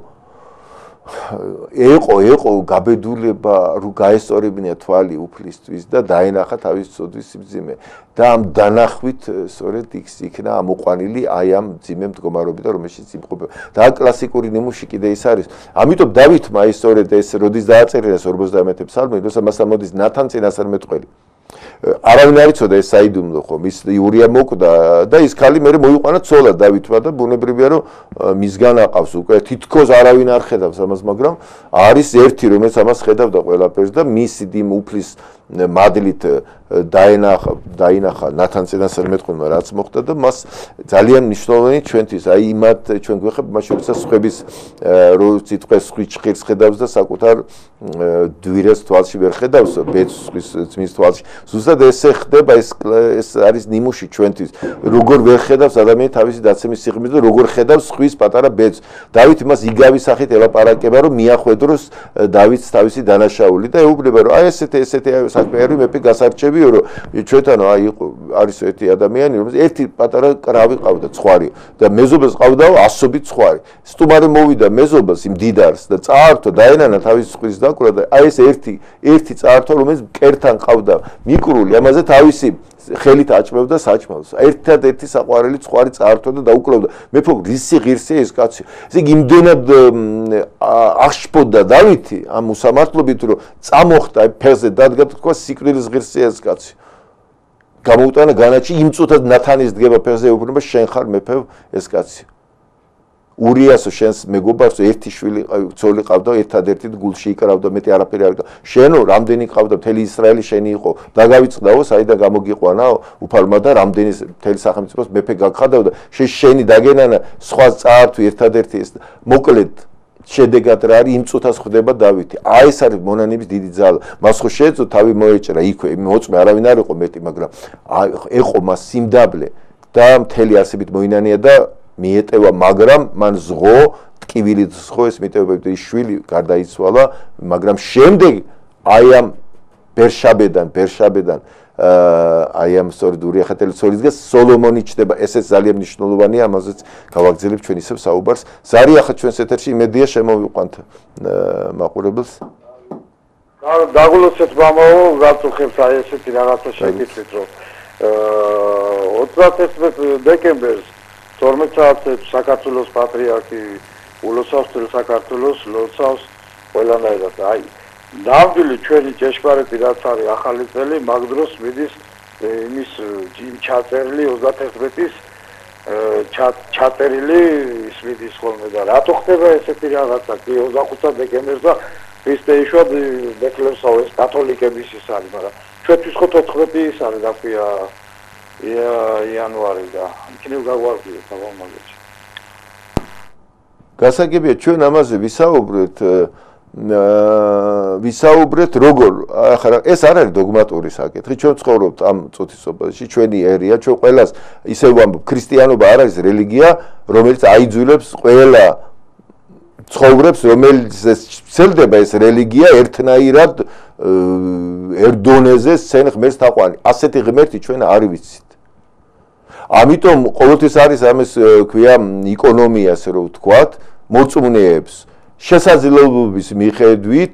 ეყო ეყო გაბედულება, რომ გაესწორებინა თვალი უფლისთვის და დაენახა თავის ცოდვის მძიმე. და ამ დანახვით სწორედ იქნა ამოყვანილი აი ამ მძიმე მდგომარეობიდან, რომელშიც იმყოფება. და კლასიკური ნიმუში კიდე ის არის. ამიტომ დავითმა ის სწორედ ეს როდის დააწერა ეს ორმოცდამეათე ფსალმი, როცა მას ამოდის ნათან წინასწარმეტყველი. არავინ არ იცოდა ეს საიდუმლო ხომ, ის იურია მოკვდა და ის ქალი მერე მოიყვანა ცოლად დავითმა და ბუნებრივია რომ მისგან აყავს უკვე თითქოს არავინ არ ხედავს ამას, მაგრამ არის ერთი რომელიც ამას ხედავდა ყველაფერს და მისი dim უფლის მადლით დაენახა დაინახა ნათან წინასწარმეტყველმა რაც მოხდა და მას ძალიან მნიშვნელოვანი ჩვენთვის აი იმათ ჩვენ გვეხება მას შორისაც სხვების რო სიტყვეს ხვიჩხილს ხედავს და საკუთარ დვირას თვალში ვერ ხედავს ბეწვის ძმის თვალში ზუსტად ესე ხდება ეს ეს არის ნიმუში ჩვენთვის როგორ ვერ ხედავს ადამიანი თავისი დაცემის სიღრმის და როგორ ხედავს ხვის პატარა ბეწვს დავით მას იგავი სახით ელაპარაკება რომ მიახვედროს დავითს თავისი დანაშაული და ეუბნება რომ აი ესეთი ესეთი საქმეები მეფე გასარჩევიო რომ ჩვენთან აი არის ერთი ადამიანი რომელიც ერთი პატარა კრავი ყავდა ცხwari და მეზობელს ყავდა ასობით ცხwari სტუმარი მოვიდა მეზობელს იმ დიდარს და წაართო დაენანა თავის ხვის დაკვრა და აი ეს ერთი ერთი წაართო რომელიც მკერთან ყავდა მიკრული ამაზე თავისი ხელით აჭმევდა საჭმელს. ერთადერთი საყვარელი ცხარი წაართვა და დაუკლოვდა. მე ფიქრობ, რისი ღირსია ეს კაცი. ესე იგი, იმდენად აღშფოთდა დავითი ამ უსამართლობით, რომ წამოხდა ფეხზე დადგა თქვა სიკვდილის ღირსია ეს კაცი. გამოუტანა განაჩი იმ წუთად ნათანის დგება ფეხზე უბრუნება შენ ხარ მეფე ეს კაცი. ურიასო შენს მეგობარს ერთი შვილი ცოლი ყავდა ერთადერთი გულში იკრავდა მეტი არაფერი არ ყავდა შენო რამდენი ყავდა მთელი ისრაელი შენი იყო დაგავიწყდაო საიდან გამოგიყვანაო უფალმა და რამდენი მთელი სახელმწიფოს მეფე გაგხადავდა შენი დაგენანა სხვა წაართვი ერთადერთი ეს მოკლედ შედეგად რა არის იმ წუთას ხდება დავითი აი ეს არის მონანების დიდი ძალა მას ხო შეეძლო თავი მოეჭრა იქვე მოწმე არავინ არ იყო მეტი მაგრამ ეყო მას სიმდაბლე და მთელი არსებით მოინანია და მიეტევა მაგრამ მან ზღო ტკივილით ზღო ეს მიტევებდი შვილი გარდაიცვალა მაგრამ შემდეგ აი ამ ბერშაბედან ბერშაბედან აი ამ სწორედ ურიახათელი ცოლის გას სოლომონი ჩდება ესეც ძალიან მნიშვნელოვანია ამაზეც გავაგრძელებ ჩვენ ისევ საუბარს ზარი ახლა ჩვენს ეთერში იმედია შემოვიყვანთ მაყურებელს დაგულოცეთ მამაო გაწუხებს აი ესეთი რაღაცა შეკითხვით რომ ოცდაათი დეკემბერს თორმეტ საათებს საქართველოს პატრიარქი ულოცავსთელ საქართველოს ლოცავს ყველანაირად აი ნამდვილი ჩვენი ჭეშმარიტი რაც არის ახალი წელი მაგ დროს მიდის იმის ჩაწერილი ოცდაათის ჩაწერილი ის მიდის ხოლმე და რატო ხდება ესეთი რაღაცა კი ოცდახუთი დეკემბერს და ქრისტეიშვა ბეთლემსაო ეს კათოლიკების ის არის მაგრამ ჩვენთვის ხო თოთხმეტი ის არის და ქვია იანვარი და იქნებ გაგვარკვიეთ თამამაგეში გასაგებია ჩვენ ამაზე ვისაუბრეთ ვისაუბრეთ როგორ ახლა ეს არ არის დოგმატური საკითხი ჩვენ ცხოვრობთ ამ წუთისობაში ჩვენი ერია ჩვენ ყველას ისევ ვამბობ ქრისტიანობა არ არის რელიგია რომელიც აიძულებს ყველა ცხოვრებს რომელიც ცელდება ეს რელიგია ერთნაირად ერდონეზე სცენ ღმერთს თაყვანი ასეთი ღმერთი ჩვენ არ ვიცით ამიტომ ყოველთვის არის ამის ქვია ეკონომია ასე რომ ვთქვათ მოწმუნეებს შესაძლებლობის მიხედვით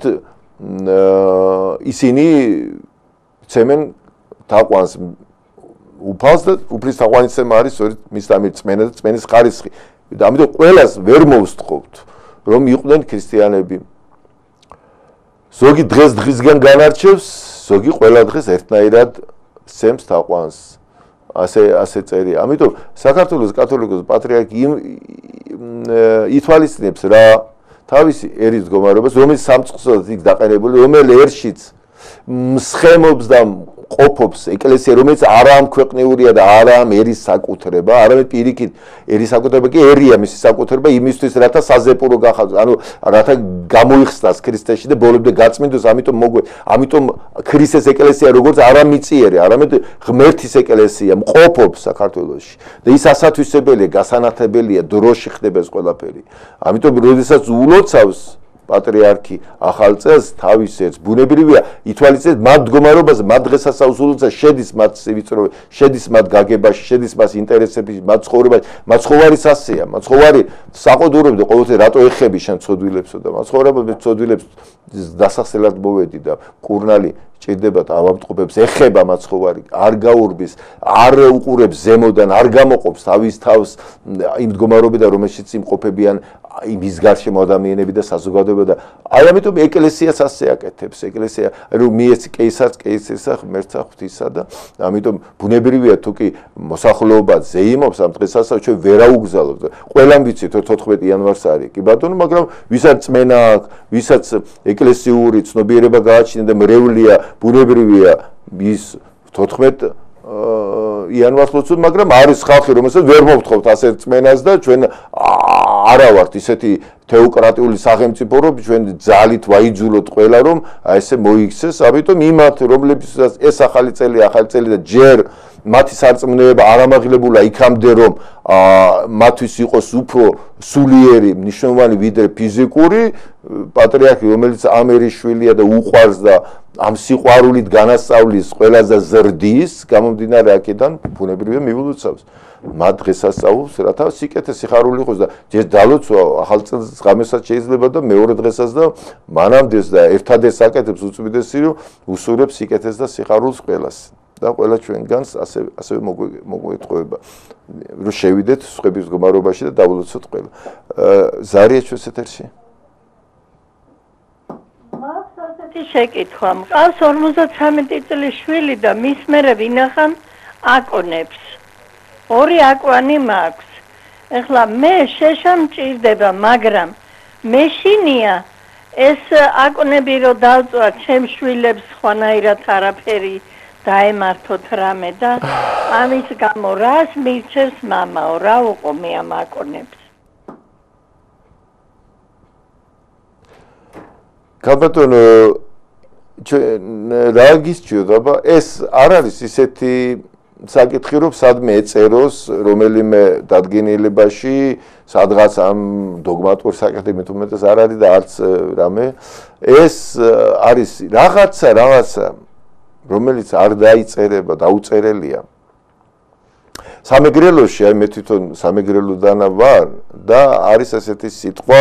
ისინი ცემენ თაყვანს უფალს და უფლის თაყვანისცემა არის სწორედ მის დამირწმენა და წმენის ხარისხი და ამიტომ ყველას ვერ მოვსთხოვთ რომ იყვნენ ქრისტიანები ზოგი დღეს დღისგან განარჩევს ზოგი ყველა დღეს ერთნაირად სცემს თაყვანს ასე ასე წერია ამიტომ საქართველოს კათოლიკოს პატრიარქი ითვალისწინებს რა თავისი ერის მდგომარეობას რომელიც სამწყსოდაც იქ დაყენებული რომელი ერშიც მსხემობს და ყოფობს ეკლესია რომელიც არა ამქვეყნიურია და არა ამ ერის საკუთრება არამედ პირიქით ერის საკუთრება კი ერია მისი საკუთრება იმისთვის რათა საზეპურო გახადოს ანუ რათა გამოიხსნას ქრისტეში და ბოლომდე გაწმინდოს ამიტომ მოგვე ამიტომ ქრისტეს ეკლესია როგორც არა მიწიერი არამედ ღმერთის ეკლესია მყოფობს საქართველოში და ის ასათვისებელია გასანათებელია დროში ხდება ეს ყველაფერი ამიტომ როდესაც ულოცავს პატრიარქი ახალ წელს თავის ერთს ბუნებრივია ითვალისწინებს მათ მდგომარეობაზე მათ დღესასწაულზე შედის მათ სივიწროვე შედის მათ გაგებაში შედის მათ ინტერესებში მათ ცხოვრებაში მათ ხოვარის ასეა მათ ხოვარი საყოდურებდა ყოველთვის რატო ეხები შენ ცოდვილებსო და მათ ხოვარებად ცოდვილებს დასახსელად მოვედი და კურნალი ჭირდებათ ავამტყობებს ეხება მათ ხოვარი არ გაურბის არ უყურებს ზემოდან არ გამოყოფს თავის თავს იმ მდგომარეობიდან რომელშიც იმყოფებიან იმის გარშემო ადამიანები და საზოგადოება და აი ამიტომ ეკლესიას ასე აკეთებს ეკლესია რომ მიეცი კეისარს კეისრისა ღმერთსა ღვთისა და ამიტომ ბუნებრივია თუ კი მოსახლეობა ზეიმობს ამ დღესასწაულს ჩვენ ვერაუგზავნებთ ყველამ ვიცით რომ თოთხმეტი იანვარს არის კი ბატონო მაგრამ ვისაც წმენა აქვს ვისაც ეკლესიური ცნობიერება გააჩნია და მრევლია ბუნებრივია ის თოთხმეტ იანვარს ლოცულობ მაგრამ არის ხალხი რომელსაც ვერ მოვთხოვთ ასე წმენას და ჩვენ არა ვართ ისეთი თეოკრატიული სახელმწიფო რომ ჩვენ ძალით ვაიძულოთ ყველა რომ აი ესე მოიქცეს ამიტომ იმათ რომლებსაც ეს ახალი წელი ახალი წელი და ჯერ მათი სარწმუნოება არ ამაღლებულა იქამდე რომ მათთვის იყოს უფრო სულიერი მნიშვნელოვანი ვიდრე ფიზიკური პატრიარქი რომელიც ამ ერის შვილია და უყვარს და ამ სიყვარულით განასწავლის ყველაზე ზრდის გამომდინარე აქედან ბუნებრივია მიულოცავს მათ დღესასწაულს რათა სიკეთე სიხარული იყოს და ჯერ დალოცვა ახალ წელს ღამესაც შეიძლება და მეორე დღესაც და მანამდეც და ერთადერთ საკეთებს უწმიდესი რომ უსურებს სიკეთეს და სიხარულს ყველას და ყველა ჩვენგანს ასე ასევე მოგვეთხოვება რომ შევიდეთ სხვების მდგომარეობაში და დაულოცოთ ყველა. ზარია ჩვენს ეთერში? მაქვს ასეთი შეკითხვა. მყავს ორმოცდათრამეტი წლის შვილი და მის მერე ვინახან აკონებს. ორი აკვანი მაქვს. ეხლა მე შეშა მჭირდება, მაგრამ მეშინია ეს აკონები რო დავწვა ჩემ შვილებს ხვანაირად არაფერი დაემართოთ რამე და ამის გამო რას მირჩევს მამაო, რა უყო მე ამ აკონებს? ქალბატონო, ჩვენ რა გისჭირდება, ეს არ არის ისეთი საკითხი, რომ სადმე ეწეროს რომელიმე დადგენილებაში, სადღაც ამ დოგმატურ საკითხი მეტუმეტეს არ არის და არც რამე. ეს არის რაღაცა, რაღაცა, რომელიც არ დაიწერება, დაუწერელია. სამეგრელოში, აი მე თვითონ სამეგრელოდანა ვარ და არის ესეთი სიტყვა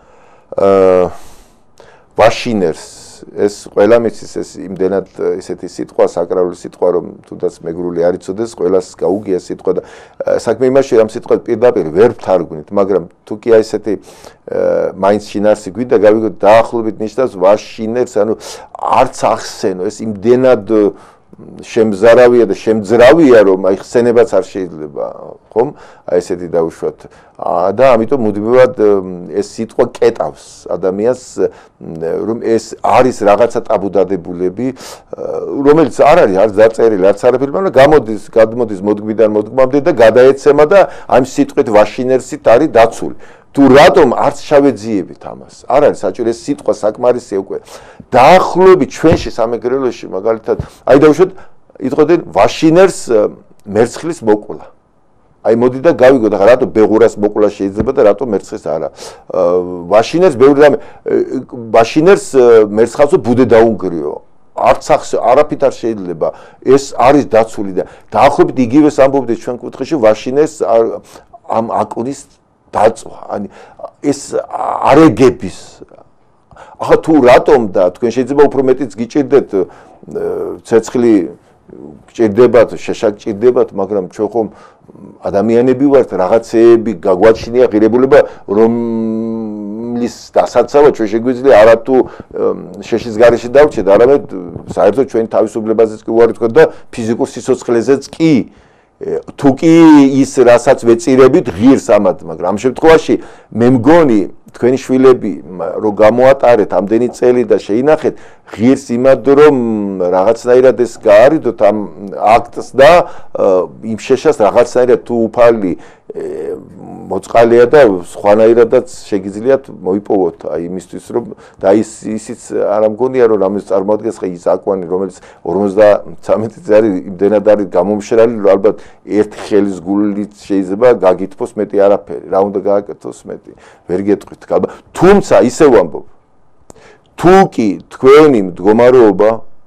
აა ვაშინერს. ეს ყველა მიცის ეს იმდენად ესეთი სიტყვა, საკრალური სიტყვა, რომ თუნდაც მეგრული არ იცოდეს, ყველას გაუგია სიტყვა და საქმე იმაში, რომ სიტყვა პირდაპირ ვერ ვთარგმნით, მაგრამ თუ კი აი ესეთი მაინც შინარსი გვინდა, გავიგოთ დაახლოებით ნიშნავს ვაშინერს, ანუ არც ახსენო, ეს იმდენად შემზარავია და შემძრავია, რომ აი ხსენებაც არ შეიძლება, ხომ? აი ესეთი დავუშვათ. და ამიტომ მუდმივად ეს სიტყვა კეტავს ადამიანს, რომ ეს არის რაღაცა ტაბუდადებულები, რომელიც არ არის არც დაწერილი, არც არაფერი, მაგრამ გამოდის, გადმოდის მოდგმიდან მოდგმამდე და გადაეცემა და ამ სიტყვით ვაშინერსით არის დაცული. თუ რატომ არც შავეძიებით ამას? არ არის საჭირო ეს სიტყვა საკმარისია უკვე. დაახლოებით ჩვენში სამეგრელოში მაგალითად, აი დავუშვათ, იტყოდნენ ვაშინერს მერცხლის მოკვლა. აი მოდი და გავიგოთ, ახლა რატო ბეღურას მოკვლა შეიძლება და რატო მერცხლის არა. ვაშინერს ბევრი რამე ვაშინერს მერცხალსო ბუდე დაუნგრიო. არც ახსე არაფით არ შეიძლება. ეს არის დაცული და დაახლოებით იგივეს ამბობდით ჩვენ კუთხეში ვაშინერს ამ აკონის დაწვა. ანუ ეს არეგების ახლა თუ რატომ და თქვენ შეიძლება უფრო მეტიც გიჭირდეთ ცეცხლი გჭირდებათ, შეშა გჭირდებათ, მაგრამ ჩვენ ხომ ადამიანები ვართ, რაღაცეები გაგვაჩნია ღირებულება, რომლის დასაცავად ჩვენ შეგვიძლია არა თუ შეშის გარეშე დავრჩეთ, არამედ საერთოდ ჩვენი თავისუფლებაზეც კი უარი თქვა და ფიზიკურ სიცოცხლეზეც კი. თუ კი ის რასაც ვეწირებით ღირს ამათ, მაგრამ ამ შემთხვევაში მე მგონი თქვენი შვილები რომ გამოატარეთ ამდენი წელი და შეინახეთ ღირს იმად რომ რაღაცნაირად ეს გაარიდოთ ამ აქტს და იმ შეშას რაღაცნაირად თუ უფალი მოწყალია და სხვანაირადაც შეგიძლიათ მოიპოვოთ აი იმისთვის რომ და ის ისიც არ ამგონია რომ რამეს წარმოადგენს ხა ის აკვანი რომელიც ორმოცდათრამეტი წელი იმდენად არის გამომშრალი რომ ალბათ ერთ ხელის გულით შეიძლება გაგითფოს მეტი არაფერი რა უნდა გააკეთოს მეტი ვერ გეტყვით თუმცა ისე ვამბობ თუ კი თქვენი მდგომარეობა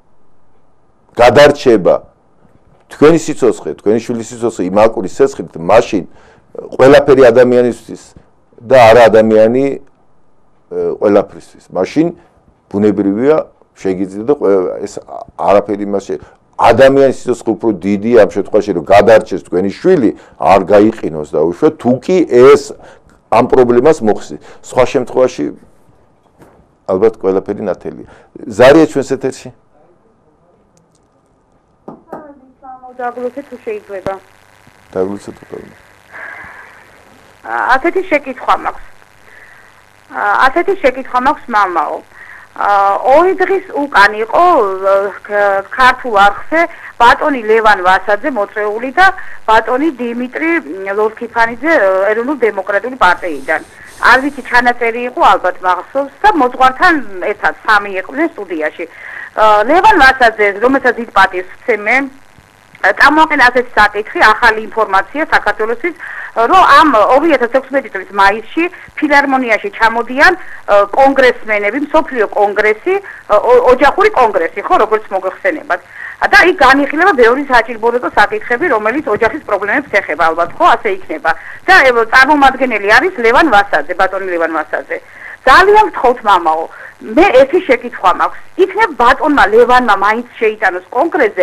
გადარჩება თქვენი სიცოცხლე თქვენი შვილის სიცოცხლე იმ აკურის სესხით მაშინ ყველაფერი ადამიანისთვის და არა ადამიანი ყველაფრისთვის მაშინ ბუნებრივია შეგიძლია და ეს არაფერი იმაში ადამიანის სიცოცხლე უფრო დიდი ამ შემთხვევაში რომ გადარჩეს თქვენი შვილი არ გაიყინოს და უშუალოდ თუ კი ეს ამ პრობლემას მოხსნით სხვა შემთხვევაში ალბათ ყველაფერი ნათელია ზარია ჩვენს ეთერში დაგლოცეთ თუ შეიძლება დაგლოცეთ თუ ასეთი შეკითხვა მაქვს ასეთი შეკითხვა მაქვს მამაო ორი დღის უკან იყო ქართულ არხზე ბატონი ლევან ვასაძე მოწვეული და ბატონი დიმიტრი ლორქიფანიძე ეროვნულ დემოკრატიული პარტიიდან არ ვიცი ჩანაწერი იყო ალბათ მახსოვს და მოძღვართან ერთად სამი იყვნენ სტუდიაში ლევან ვასაძე რომელსაც დიდ პატივს ვცემენ წამოაყენა ასეთი საკითხი ახალი ინფორმაცია საქართველოსთვის რომ ამ ორი ათას ექვსმეტი წლის მაისში ფილარმონიაში ჩამოდიან კონგრესმენები მსოფლიო კონგრესი ოჯახური კონგრესი ხო როგორც მოგეხსენებათ და იქ განიხილება ბევრი საჭიროებო საკითხები რომელიც ოჯახის პრობლემებს ეხება ალბათ ხო ასე იქნება და წარმომადგენელი არის ლევან ვასაძე ბატონი ლევან ვასაძე ძალიან გთხოვთ მამაო მე ერთი შეკითხვა მაქვს იქნებ ბატონმა ლევანმა მაინც შეიტანოს კონგრესზე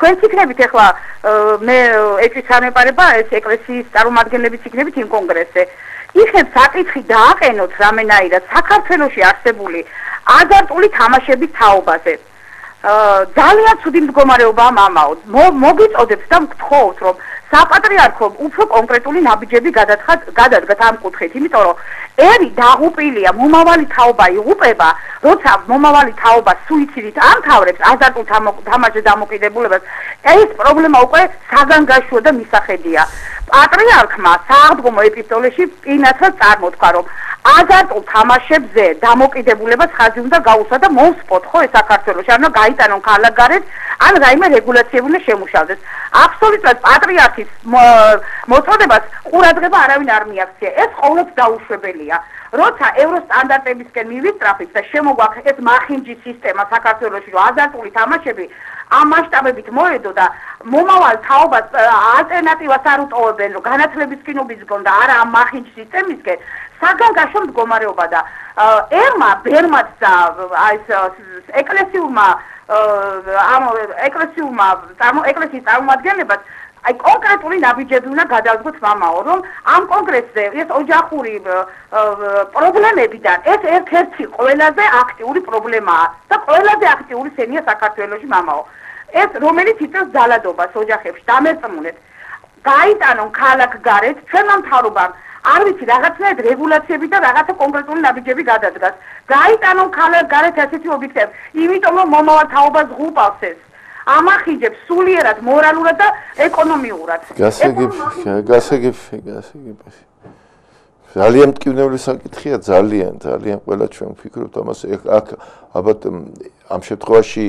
თქვენ იქნებით ახლა მე ეჭვისანეპარება ეს ეკლესიის წარმომადგენლების იქნებით იმ კონგრესზე. იქნებ საკითხი დააყენოთ რამენაირად საქართველოში არსებული აზარტული თამაშების თაობაზე. ძალიან ცუდი მდგომარეობაა მამაო. მოგიწოდებს და გთხოვთ რომ საპატრიარქომ უფრო კონკრეტული ნაბიჯები გადათხათ გადადგათ ამ კუთხით, იმიტომ რომ ერი დაღუპილია, მომავალი თაობა იღუპება, როცა მომავალი თაობა სუიციდით ამთავრებს აზარტულ თამაშზე დამოკიდებულებას, ეს პრობლემა უკვე საგანგაშოა და მისახედია. პატრიარქმა სააღდგომო ეპისტოლეში პირნათლად წარმოთქვა, რომ აზარტულ თამაშებზე დამოკიდებულებას ხაზი უნდა გაუსვა და მოსპოთ ხო ეს საქართველოში, ანუ გაიტანონ ქალაქგარეთ, ან რაიმე რეგულაციები უნდა შემუშავდეს. აბსოლუტურად პატრიარქის მოწოდებას ყურადღება არავინ არ მიაქცია. ეს ყოველთვის დაუშვებელია. როცა ევროსტანდარტებისკენ მივისწრაფით და შემოგვაქვს ეს მახინჯი სისტემა საქართველოში, რომ აზარტული თამაშები ამ მასშტაბებით მოედო და მომავალ თაობას ალტერნატივას არ უტოვებენ, რომ განათლების კინობისგან და არა ამ მახინჯ სისტემისკენ, საგანგაშო მდგომარეობა და ერმა ბერმაც და ეს ეკლესიურმა ამ ეკლესიურმა ეკლესიის წარმომადგენლებას აი კონკრეტული ნაბიჯები უნდა გადავდგოთ მამაო, რომ ამ კონგრესზე ეს ოჯახური პრობლემებიდან ეს ერთ-ერთი ყველაზე აქტიური პრობლემაა და ყველაზე აქტიური სენია საქართველოში მამაო. ეს რომელიც იწევს ძალადობას ოჯახებში, დამერწმუნეთ. გაიტანონ ქალაქგარეთ, ჩვენმა მთავრობამ არ ვიცი რაღაცნაირად რეგულაციები და რაღაცა კონკრეტული ნაბიჯები გადადგას. გაიტანონ ქალაქგარეთ ასეთი ობიექტები, იმიტომ რომ მომავალ თაობას ღუპავს ეს. ამახინჯებს სულიერად, მორალურად და ეკონომიურად. გასაგებ, გასაგებ, გასაგებ. ძალიან მტკივნეული საკითხია, ძალიან, ძალიან ყველა ჩვენ ვფიქრობთ ამას. აქ ალბათ ამ შემთხვევაში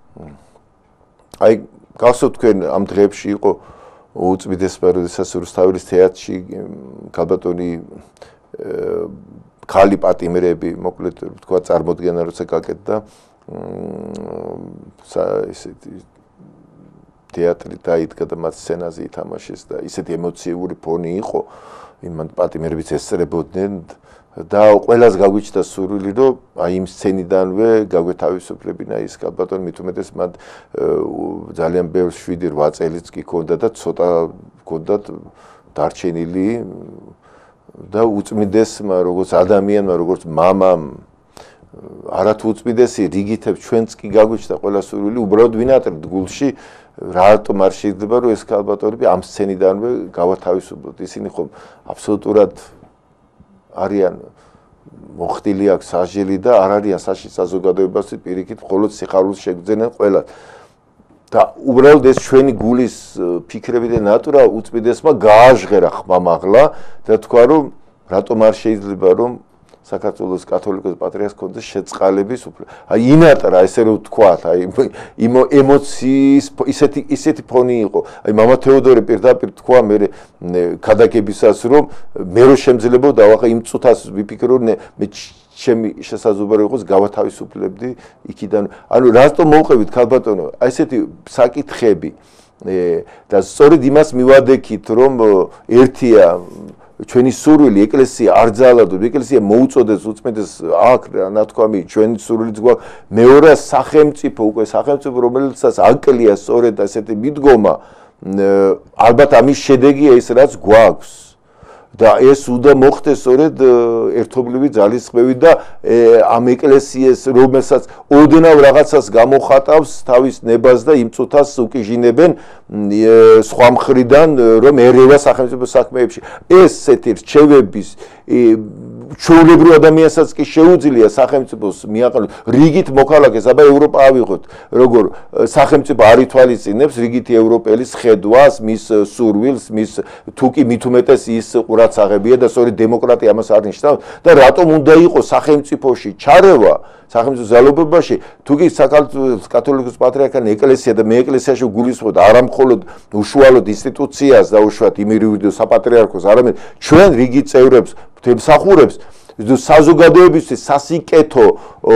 აი გახსოვთ თქვენ ამ დღეებში იყო უწმიდესმა, როდესაც რუსთაველის თეატრში ქალბატონი ქალი პატიმრები, მოკლედ თქვა წარმოდგენა როცა გაკეთდა ისეთი თეატრი დაიდგა და მათ სცენაზე ითამაშეს და ისეთი ემოციური ფონი იყო, იმან პატიმრებიც ესწრებოდნენ და ყველას გაგვიჩნდა სურვილი, რომ აი იმ სცენიდანვე გაგვეთავისუფლებინა ის ქალბატონი, მით უმეტეს მათ ძალიან ბევრ შვიდი რვა წელიც კი ჰქონდა და ცოტა ჰქონდათ დარჩენილი და უწმიდესმა, როგორც ადამიანმა, როგორც მამამ არათუ უწმიდესი რიგითებს ჩვენც კი გაგვიჩნდა ყველა სურვილი, უბრალოდ ვინატრებთ გულში, რატომ არ შეიძლება რომ ეს ქალბატონები ამ სცენიდანვე გავათავისუფლოთ. ისინი ხომ აბსოლუტურად არიან მოხდილი აქვს საჟელი და არ არიან საში საზოგადოებაში პირიქით, მხოლოდ სიხარულს შეგძენენ ყველა. და უბრალოდ ეს ჩვენი გულის ფიქრები და ნატურა უწმიდესმა გააჟღერა ხმამაღლა და თქვა რომ რატომ არ შეიძლება რომ საქართველოს კათოლიკოს პატრიარქს კონდეს შეწყალების უფლება. აი ინატრა ესე რომ ვთქვათ, აი იმ ემოციის ისეთი ისეთი ფონი იყო. აი მამა თეოდორე პირდაპირ თქვა მე ქადაგებისას რომ მე რო შემძლეო დავახა იმ წუთას ვიფიქრო მე ჩემი შესაძლებლობა იყოს გავათავისუფლებდი იქიდან. ანუ რატომ მოვყევით ქალბატონო? აი ესეთი საკითხები და სწორედ იმას მივადექით რომ ერთია ჩვენი სურვილი ეკლესია არ ძალადობ, ეკლესია მოუწოდეს უწმიდეს აქ ნათქვამი ჩვენი სურვილიც გვაქვს. მეორეა სახელმწიფო, უკვე სახელმწიფო რომელიცაც აკლია სწორედ ასეთი მიდგომა, ალბათ ამის შედეგია ის რაც გვაქვს. და ეს უნდა მოხდეს სწორედ ერთობლივი ძალისხმევით და ამ ეკლესიას რომელსაც ოდნავ რაღაცას გამოხატავს თავის ნებას და იმ წუთას უკიჟინებენ სხვა მხრიდან რომ ერევა სახელმწიფო საქმეებში. ესეთი რჩევების ჩვეულებრივ ადამიანსაც კი შეუძლია სახელმწიფოს მიაყენოს რიგით მოქალაქეს, აბა ევროპა ავიღოთ, როგორ სახელმწიფო არ ითვალისწინებს რიგითი ევროპელის ხედვას, მის სურვილს, მის თუკი მით უმეტეს ის ყურადსაღებია და სწორედ დემოკრატია ამას არ ნიშნავს და რატომ უნდა იყოს სახელმწიფოში ჩარევა სახელმწიფო ძალობებაში, თუკი საქართველოს კათოლიკოს პატრიარქანი ეკლესია და მე ეკლესიაში გულისხმობ არა მხოლოდ უშუალოდ ინსტიტუციას და უშუალოდ იმერიუდო საპატრიარქოს, არამედ ჩვენ რიგი წევრებს, მსახურებს საზოგადოებისთვის სასიკეთო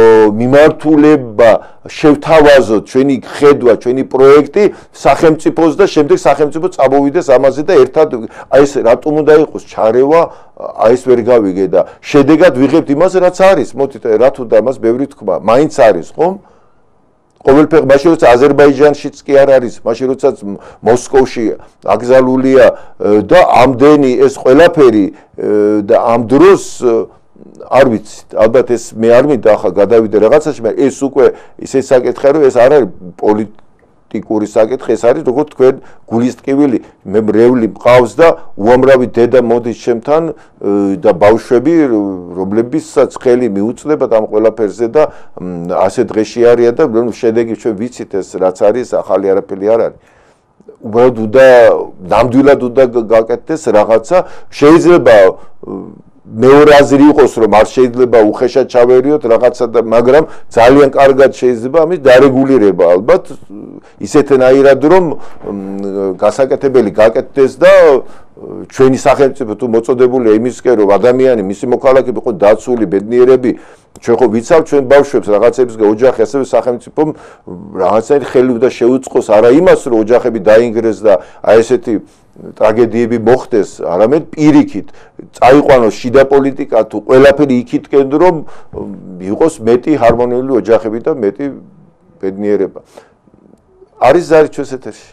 მიმართულება შევთავაზოთ ჩვენი ხედვა, ჩვენი პროექტი სახელმწიფოს და შემდეგ სახელმწიფო წამოვიდეს ამაზე და ერთად აი ეს რატომ უნდა იყოს ჩარევა, აი ეს ვერ გავიგე და შედეგად ვიღებთ იმას რაც არის. მოდით რა თუ და ამას ბევრი თქვა, მაინც არის, ხომ? ყოველფერ მაშინ როცა აზერბაიჯანშიც კი არ არის, მაშინ როცა მოსკოვში აკრძალულია და ამდენი ეს ყველაფერი და ამ დროს არ ვიცით, ალბათ ეს მე არ მინდა ახლა გადავიდე რაღაცაში, მაგრამ ეს უკვე ისე საკითხია, რომ ეს არ არის პოლიტიკური საკითხი, ეს არის როგორც თქვენ გულის ტკივილი, მე მრევლი მყავს და უამრავი დედა მოდის ჩემთან და ბავშვები, რომლებისაც ხელი მიუწვდებათ ამ ყველაფერზე და ასე დღეში არიან და შედეგი ჩვენ ვიცით ეს რაც არის, ახალი არაფერი არ არის. უბრალოდ უნდა ნამდვილად უნდა გაკეთდეს რაღაცა, შეიძლება მეორე აზრი იყოს, რომ არ შეიძლება უხეშად ჩავერიოთ რაღაცა და მაგრამ ძალიან კარგად შეიძლება ამის დარეგულირება ალბათ ისეთნაირად რომ გასაკეთებელი გაკეთდეს და ჩვენი სახელმწიფო თუ მოწოდებულია იმისკენ რომ ადამიანი მისი მოქალაქეები იყო დაცული ბედნიერები ჩვენ ხო ვიცავ ჩვენ ბავშვებს რაღაცებისგან ოჯახი ასევე სახელმწიფომ რაღაცაირ ხელი უნდა შეუწყოს არა იმას რომ ოჯახები დაინგრეს და აი ესეთი ტრაგედიები მოხდეს, არამედ პირიქით, წაიყვანოს შიდა პოლიტიკა თუ ყველაფერი იქითკენ რომ იყოს მეტი ჰარმონიული ოჯახები და მეტი ბედნიერება. არის ზარი ჩვენს ეთერში?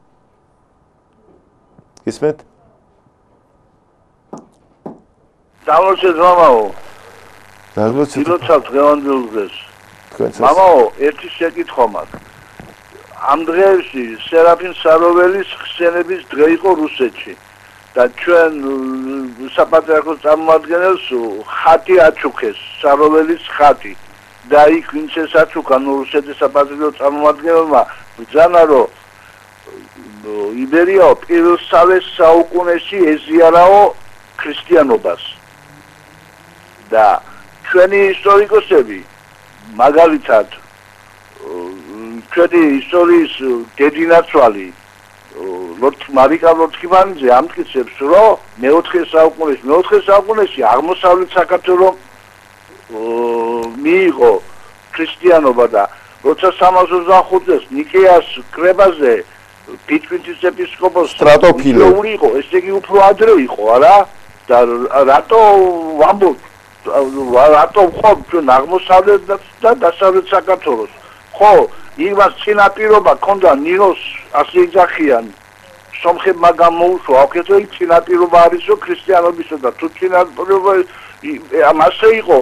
ისმეთ? დავლოცეთ მამაო. დავლოცეთ. ილოცავთ დღევანდელ დღეს. მამაო, ერთი შეკითხვა მაქვს. ამ დღეებში სერაფინ საროველის ხსენების დღე იყო რუსეთში და ჩვენ საპატრიარქოს წარმომადგენელს ხატი აჩუქეს, საროველის ხატი და იქ ვინც ეს აჩუქა რუსეთის საპატრიარქოს წარმომადგენელმა ბრძანა რომ იბერიაო პირველსავე საუკუნეში ეზიარაო ქრისტიანობას და ჩვენი ისტორიკოსები მაგალითად ჩვენი ისტორიის დედინაცვალი ლორდ მარიკა ლორდკიბანიძე ამტკიცებს რომ მეოთხე საუკუნეში მეოთხე საუკუნეში აღმოსავლეთ საქართველოს მიიღო ქრისტიანობა და როცა სამას ოცდახუთ წელს ნიკეას კრებაზე პიჭვინთის ეპისკოპოსი სტრატოფილე იყო, ესე იგი უფრო ადრე იყო, არა? და რატო ვამბობ რატო ხო ჩვენ აღმოსავლეთ და დასავლეთ საქართველოს ხო იმას წინაპირობა ქონდა ნინოს ასე იძახიან სომხებმა გამოუშვა აქეთო იქ წინაპირობა არისო ქრისტიანობისა და თუ წინაპირობა ამასე იყო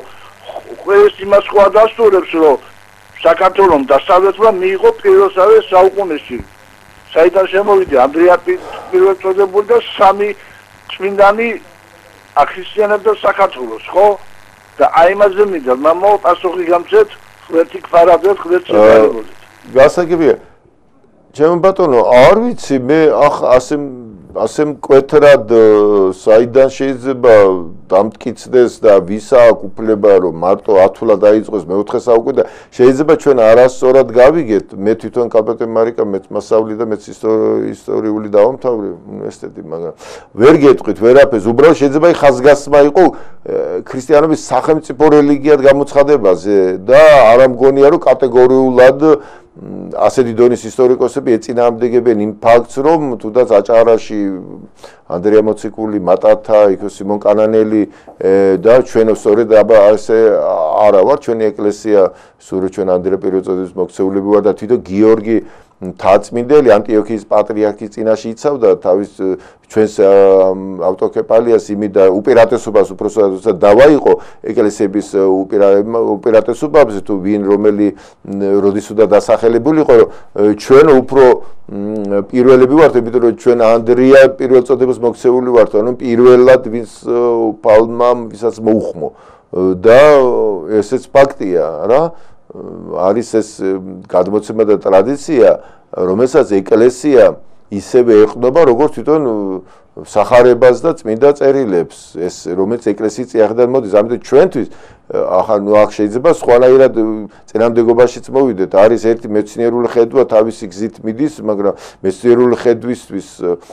ეს იმას ხო ადასტურებს რომ საქართველოს დასავლეთმა მიიღო პირველსავე საუკუნეში საიდან შემოვიდა ანდრია პირველწოდებული და სამი წმინდანი ახსენებდა საქართველოს ხო და აი მასზე მინდა მამა პასუხი გამცეთ ხვერტი ქფარადეთ ხვერტი შეგვარებოდეთ გასაგებია ჩემო ბატონო არ ვიცი მე ახ ასე ასე მკვეთრად საიდან შეიძლება დამტკიცდეს და ვისა აქვს უფლება რომ მარტო ათვლა დაიწყოს მეოთხე საუკუნე და შეიძლება ჩვენ არასწორად გავიგეთ მე თვითონ კაპიტან მარიკა მეც მასწავლი და მეც ისტორიული დავამთავრე უნივერსიტეტი მაგრამ ვერ გეტყვით ვერაფერს უბრალოდ შეიძლება ხაზგასმა იყო ქრისტიანობის სახელმწიფო რელიგიად გამოცხადებაზე და არ ამგონია რომ კატეგორიულად ასეთი დონის ისტორიკოსები ეწინააღმდეგებენ იმ ფაქტს, რომ თუნდაც აჭარაში ანდრია მოციქული, მატათა, იქ სიმონ კანანელი და ჩვენ სწორედ აბა ასე არა ვარ, ჩვენი ეკლესია სულ ჩვენ ანდრია პირველწოდების მოქცეულები ვარ და თვითონ გიორგი თაწმინდელი ანტიოქიის პატრიარქის წინაშე იცავდა თავის ჩვენს ავტოკეპალიას იმით და უპირატესობას უпроსად დავაიყო ეკლესიების უპირატესობებზე თუ ვინ რომელი როდის უნდა დასახელებული იყო ჩვენ უფრო პირველები ვართ იმიტომ რომ ჩვენ ანდრია პირველწოდების მოქცეული ვართ ანუ პირველად ვინც პალმა ვისაც მოუხმო და ესეც ფაქტია რა არის ეს გადმოცემა და ტრადიცია, რომელსაც ეკლესია ისევე ეყნობა, როგორც თვითონ სახარებას და წმინდა წერილებს, ეს რომელიც ეკლესიის წიაღიდან მოდის, ამიტომ ჩვენთვის ახლა ნუ აქ შეიძლება სხვანაირად წინამდებობაშიც მოვიდეთ, არის ერთი მეცნიერული ხედვა თავისი გზით მიდის, მაგრამ მეცნიერული ხედვისთვის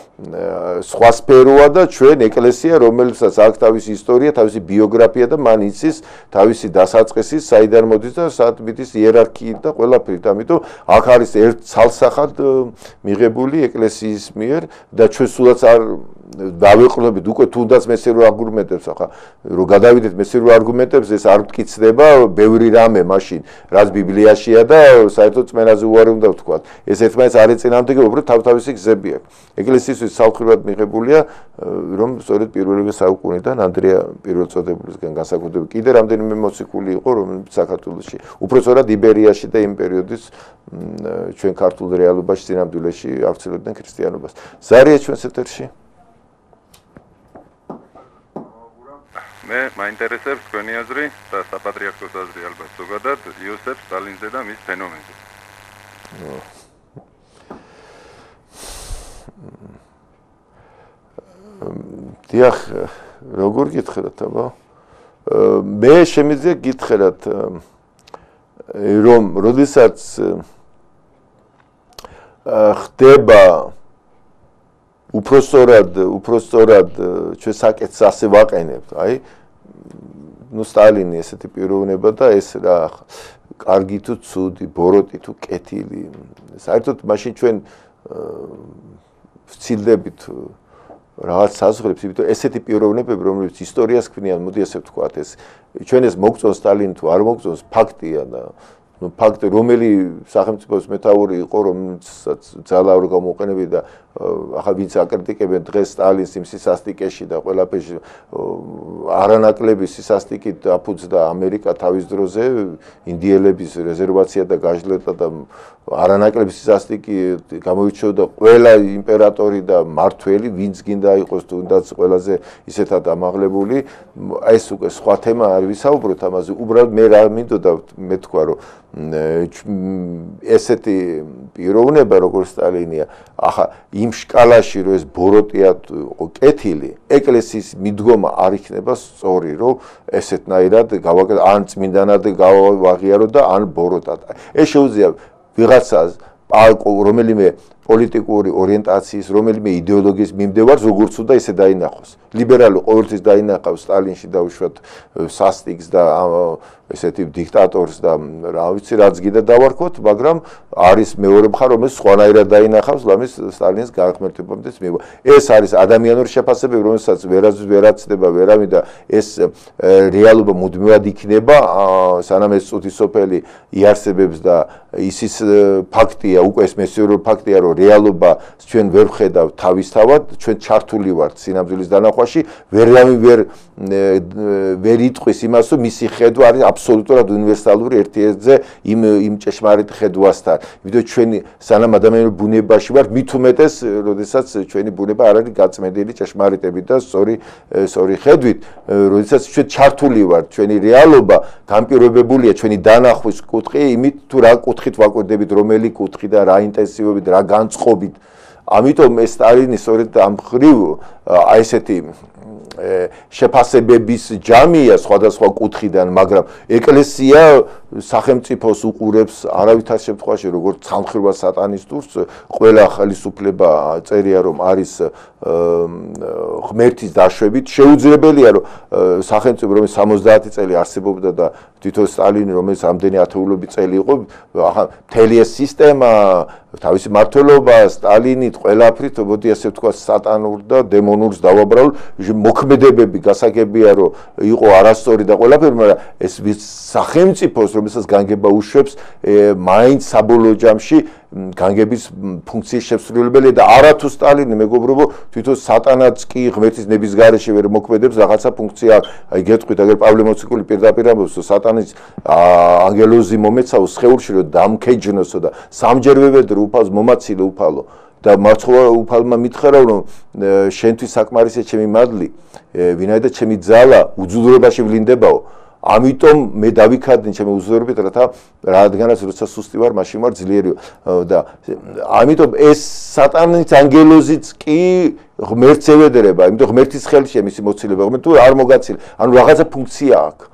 სხვა სფეროა და ჩვენ ეკლესია, რომელსაც აქვს თავისი ისტორია, თავისი ბიოგრაფია და მან იცის თავისი დასაწყისი, საიდან მოდის და სად მიდის იერარქიით და ყველაფრით, ამიტომ აქ არის ერთ ცალსახად მიღებული ეკლესიის მიერ და ჩვენ სულაც არ დავეყრდნობით უკვე თუნდაც მესირო არგუმენტებს ახლა რომ გადავიდეთ მესირო არგუმენტებს ეს არ მტკიცდება ბევრი რამე მაშინ რაც ბიბლიაშია და საერთოდ წმენაზე უარი უნდა ვთქვა ეს ერთმანეთს არ ეწინააღმდეგება უბრალოდ თავთავისი გზები აქვს ეკლესიისთვის სამხრივად მიღებულია რომ სწორედ პირველივე საუკუნიდან ანდრია პირველწოდებულისგან განსაკუთრებით კიდე რამდენიმე მოციქული იყო რომელიც საქართველოში უფრო სწორად იბერიაში და იმ პერიოდის ჩვენ ქართულ რეალობაში სინამდვილეში ავრცელებდნენ ქრისტიანობას ზარია ჩვენს ეთერში მე მაინტერესებს თქვენი აზრი და საპატრიარქოს აზრი ალბათ ზოგადად იოსებ სტალინზე და მის ფენომენზე. დიახ, როგორ გითხრათ, აბა? მე შემიძლია გითხრათ რომ როდესაც ხდება უпроსტორად, უпроსტორად ჩვენ საკეთს ასე ვაყენებთ, აი ნუ სტალინი ესეთი პიროვნება და ეს რა კარგი თუ ცუდი, ბოროტი თუ კეთილი. საერთოდ მაშინ ჩვენ ვცილდებით რაღაც საზღვრებს, იმიტომ ესეთი პიროვნებები, რომლებიც ისტორიას ქმნიან, მოდი ასე ვთქვათ, ეს ჩვენ ეს მოგწონს სტალინი თუ არ მოგწონს, ფაქტია და ნუ ფაქტი რომელი სახელმწიფოს მეთაური იყო, რომელსაც ძალა არ გამოყენებდა და ახლა ვინც აკრიტიკებენ დღეს სტალინს იმ სისასტიკეში და ყველაფერში არანაკლები სისასტიკით აფუძდა ამერიკა თავის დროზე ინდიელების რეზერვაცია და გაჟლეტა და არანაკლები სისასტიკი გამოირჩეოდა ყველა იმპერატორი და მართველი ვინც გინდა იყოს თუნდაც ყველაზე ისეთად ამაღლებული ეს უკვე სხვა თემა არ ვისაუბროთ ამაზე უბრალოდ მე რა მინდოდა მე თქვა რომ ესეთი პიროვნება როგორც სტალინია ახლა იმ შკალაში რომ ეს ბოროტია კეთილი ეკლესიის მიდგომა არ იქნება სწორი რომ ესეთნაირად გავაკეთო ან წმინდანად გავაღიარო და ან ბოროტად ეს შეუძლია ვიღაცას რომელიმე პოლიტიკური ორიენტაციის რომელიმე იდეოლოგიის მიმდევარს როგორც უნდა ესე დაინახოს ლიბერალი ყოველთვის დაინახავს სტალინში დაუშვათ სასტიკს და ესეთი დიქტატორს და რა ვიცი რაც გინდა დავარქოთ მაგრამ არის მეორე მხარე რომელიც სხვანაირად დაინახავს ლამის სტალინის გარყმერთებამდეც მივა ეს არის ადამიანური შეფასებები რომელსაც ვერაზ ვერაცდება ვერავინ და ეს რეალობა მუდმივად იქნება სანამ ეს წუთი სოფელი იარსებებს და ისის ფაქტია უკვე ეს მესიორო ფაქტია რომ რეალობა ჩვენ ვერ ვხედავ თავისთავად ჩვენ ჩართული ვართ სინამდვილის დანახვაში ვერავინ ვერ ვერ იტყვის იმას რომ მისი ხედვა არის აბსოლუტურად უნივერსალური ერთ-ერთზე იმ იმ ჭეშმარიტ ხედვასთან. იმიტომ ჩვენი სანამ ადამიანური ბუნებაში ვართ, მით უმეტეს, როდესაც ჩვენი ბუნება არ არის გაწმენდილი ჭეშმარიტებით და სწორი სწორი ხედვით, როდესაც ჩვენ ჩართული ვართ, ჩვენი რეალობა განპირობებულია ჩვენი დანახვის კუთხე იმით თუ რა კუთხით ვაკვირდებით, რომელი კუთხი და რა ინტენსივობით, რა განწყობით. ამიტომ ეს სტალინი სწორედ ამ ხრივ აი ესეთი შეფასებების ჯამია სხვადასხვა კუთხიდან, მაგრამ ეკლესია სახელმწიფოს უყურებს არავითარ შემთხვევაში როგორც ცალმხრივ სატანისტურს, ყველა ხელისუფლება წერია რომ არის ღმერთის დაშვებით, შეუძლებელია რომ სახელმწიფო რომელიც სამოცდაათი წელი არსებობდა და თვითონ სტალინი რომელიც ამდენი ათეულობით წელი იყო, ახლა მთელი ეს სისტემა თავისი მართლობა სტალინით ყველაფრით, მოდი ასე ვთქვა, სატანურ და დემონურს დავაბრალო, მოქმედებები გასაგებია რომ იყო არასწორი და ყველაფერი, მაგრამ ეს სახელმწიფოს რომელსაც განგება უშვებს, მაინც საბოლოო ჯამში განგების ფუნქციის შესრულებელია და არათუ სტალინი მეგობრებო, თვითონ სატანაც კი ღმერთის ნების გარეშე ვერ მოქმედებს, რაღაცა ფუნქცია, აი გეტყვით, აგერ პავლე მოციქული პირდაპირ ამბობს, სატანის ანგელოზი მომეცაო სხეულში რომ დამქეჯნოსო და სამჯერ ვევედრო უფალს მომაცილე უფალო და მართლა უფალმა მითხრა რომ შენთვის საკმარისია ჩემი მადლი, ვინაიდან ჩემი ძალა უძულრებაში ვლინდებაო. ამიტომ მე დავიქადნი ჩემი უზრუნველობით რათა რადგანაც როცა სუსტი ვარ მაშინ ვარ ძლიერი და ამიტომ ეს სატანის ანგელოზიც კი ღმერთს ევედრება იმიტომ ღმერთის ხელშია მისი მოცილება ღმერთი თუ არ მოგაცილე ანუ რაღაცა ფუნქცია აქვს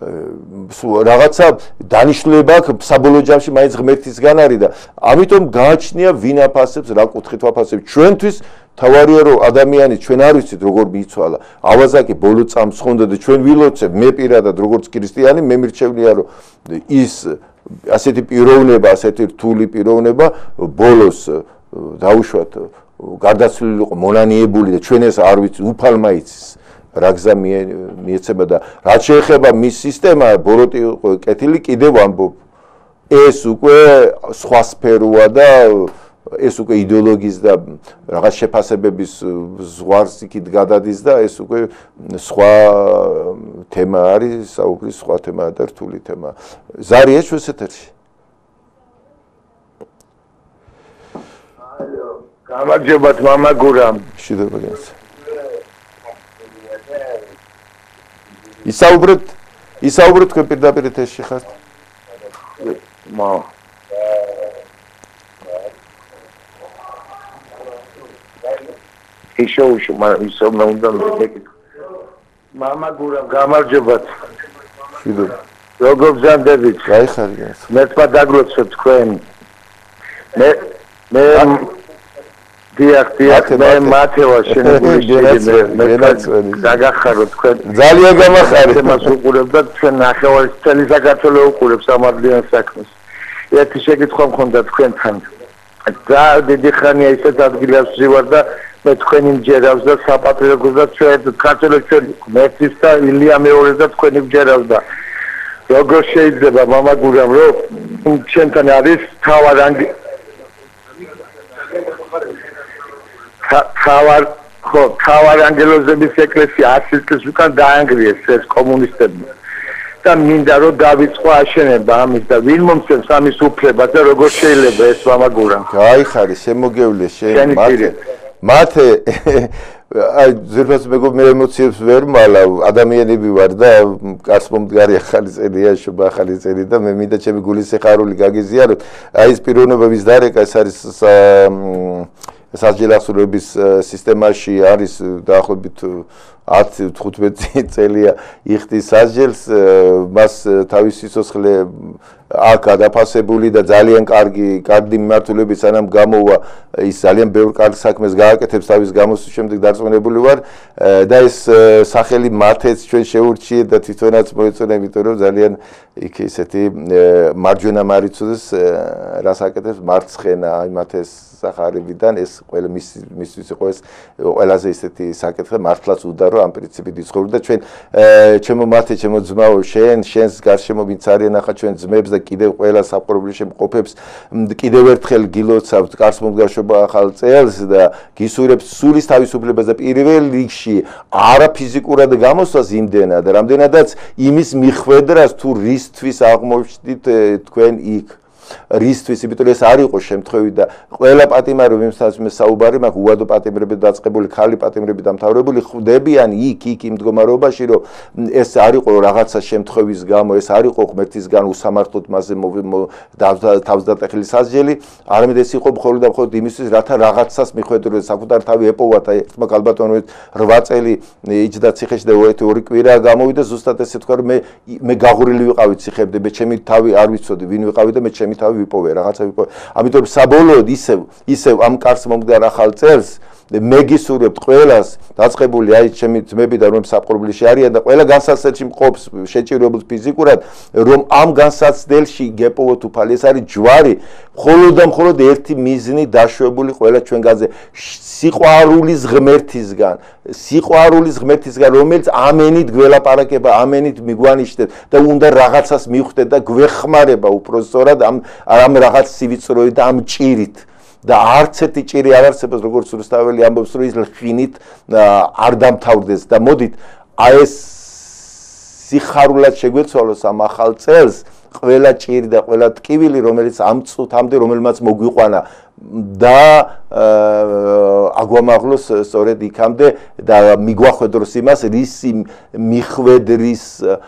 რაღაცა დანიშნულება აქვს საბოლოო ჯამში მაინც ღმერთისგან არის და ამიტომ გააჩნია ვინ აფასებს რა კუთხით ვაფასებს ჩვენთვის თავარია რომ ადამიანი ჩვენ არ ვიცით როგორ მიიცვალა ავაზაკი ბოლო წამს ხონდა და ჩვენ ვილოცებ მე პირადად როგორც ქრისტიანი მე მირჩევნია რომ ის ასეთი პიროვნება ასეთი რთული პიროვნება ბოლოს დაუშვათ გარდაცვლილიყო მონანიებული და ჩვენ ეს არ ვიცი უფალმა იცის რა გზა მიეცება და რაც შეეხება მის სისტემა ბოროტი კეთილი კიდევ ამბობ ეს უკვე სხვა სფეროა და ეს უკვე იდეოლოგიის და რაღაც შეფასებების ზღვარს იქით გადადის და ეს უკვე სხვა თემა არის, საუბრის სხვა თემაა და რთული თემა. ზარია ჩვენს ეთერში. გამარჯობათ მამა გურამ. მშვიდობა გენს. ისაუბრეთ, ისაუბრეთ თქვენ პირდაპირ ეთერში ხართ? მა ისო უშო ისო უნდა მეკითხო მამა გურამ გამარჯობათ მშვიდობა როგორ ბრძანდებით აი ხარი გენს მე თქვა დაგლოცოთ თქვენ მე მე დიახ დიახ მე მათევა შენებული მე დაგახარო თქვენ ძალიან გამახარეთ თემას უყურებ და თქვენ ნახევარი წელი საქართველოს უყურებს ამადლიან საქმეს ერთი შეკითხვა მქონდა თქვენთან და დიდი ხანია ისეთ ადგილას ვზივარ და მე თქვენი მჯერავს და საპატრიარქოს და ჩვენ საქართველოს ჩვენ მერცის და ილია მეორე და თქვენი მჯერავს და როგორ შეიძლება მამა გურამ რომ ჩვენთან არის თავარანგი თავარ ხო თავარანგელოზების ეკლესია ასი წლის უკან დაანგრიეს ეს კომუნისტებმა და მინდა რომ დავიწყო აშენება ამის და ვინ მომცემს ამის უფლებას და როგორ შეიძლება ეს მამა გურამ გაიხარი შემოგევლე შენ მათე მათე აი ზურფას მეგობ მე ემოციებს ვერ მალავ ადამიანები ვარ და კარს მომდგარი ახალი წელია შობა ახალი წელი და მე მინდა ჩემი გულის სიხარული გაგიზიაროთ აი ეს პიროვნება ვის დარეკა ეს არის სასჯელახსოვრების სისტემაში არის დაახლოებით ათი თხუთმეტი წელია იხდის სასჯელს მას თავის სიცოცხლე აქ გადაფასებული და ძალიან კარგი კარგი მიმართულებით სანამ გამოვა ის ძალიან ბევრ კარგ საქმეს გააკეთებს თავის გამოსვლის შემდეგ დარწმუნებული ვარ და ეს სახელი მათეც ჩვენ შეურჩიეთ და თვითონაც მოეწონა იმიტომ რომ ძალიან იქ ისეთი მარჯვენა მარიცუდეს რას აკეთებს მარცხენა აი მათეს სახარებიდან ეს ყველა მის მისთვის იყო ეს ყველაზე ისეთი საკითხი მართლაც უდარო ამ პრინციპით იცხოვრ და ჩვენ ჩემო მათე ჩემო ძმაო შენ შენს გარშემო ვინც არიან ახლა ჩვენ ძმებს და კიდევ ყველა საპრობლემო შემყოფებს კიდევ ერთხელ გილოცავთ კარს მომდგარშობა ახალ წელს და გისურვებთ სულის თავისუფლებას და პირველ რიგში არა ფიზიკურად გამოსვლას იმდენად რამდენადაც იმის მიხვედრას თუ რისთვის აღმოჩნდით თქვენ იქ რისთვის იმიტომ ეს არ იყო შემთხვევი და ყველა პატიმარი ვიმსაც მე საუბარი მაქვს უადო პატიმრები დაწყებული ხალი პატიმრები დამთავრებული ხვდებიან იქ იქ იმ მდგომარეობაში რომ ეს არ იყო რაღაცა შემთხვევის გამო ეს არ იყო ღმერთისგან უსამართლოდ მასზე თავსდატეხილი სასჯელი არამედ ეს იყო მხოლოდ და მხოლოდ იმისთვის რათა რაღაცას მიხვედროს საკუთარ თავი ეპოვათ აი ერთმა ქალბატონმა რვა წელი იჯდა ციხეში და ერთი ორი კვირა გამოვიდა ზუსტად ესე თქვა რომ მე მე გაღურილი ვიყავი ციხემდე მე ჩემი თავი არ ვიცოდი ვინ ვიყავი და მე ჩემი თავი ვიპოვე რაღაცა ვიპოვე ამიტომ საბოლოოდ ისევ ისევ ამ კარს მომდგარ ახალ წელს მე გისურვებთ ყველას დაწყებული აი ჩემი ძმები და რომ საპრობლემში არიან და ყველა განსაცდელში მყოფს შეჭირებულ ფიზიკურად რომ ამ განსაცდელში გეპოვოთ უფალი ეს არის ჯვარი მხოლოდ და მხოლოდ ერთი მიზნი დაშვებული ყველა ჩვენგანზე სიყვარულის ღმერთისგან სიყვარულის ღმერთისგან რომელიც ამენით გველაპარაკება ამენით მიგვანიშნეთ და უნდა რაღაცას მივხვდეთ და გვეხმარება უпроსწორად ამ ამ რაღაც სივიწროით და ამ ჭირით და არც ერთი ჭირი არ არსებობს როგორც რუსთაველი ამბობს რომ ის ხინით არ დამთავრდეს და მოდით აი ეს სიხარულად შეგვეცვალოს ამ ახალ წელს ყველა ჭირი და ყველა ტკივილი რომელიც ამ წუთამდე რომელმაც მოგვიყვანა და აგვამაღლოს სწორედ იქამდე და მიგვახვედროს იმას რისი მიხვედრის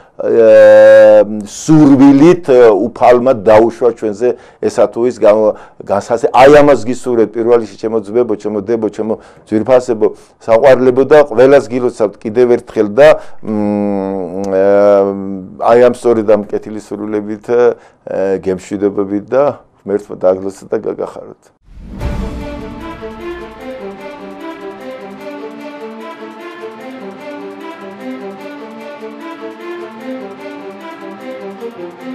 სურვილით უფალმა დაუშვა ჩვენზე ესა თუ ის განსასე აი ამას გისურვებთ პირველ რიგში ჩემო ძმებო ჩემო დებო ჩემო ძვირფასებო საყვარლებო და ყველას გილოცავთ კიდევ ერთხელ და აი ამ სწორედ ამ კეთილი სურვილებით გემშვიდობებით და ღმერთმა დაგლოცოთ და გაგახაროთ Thank you.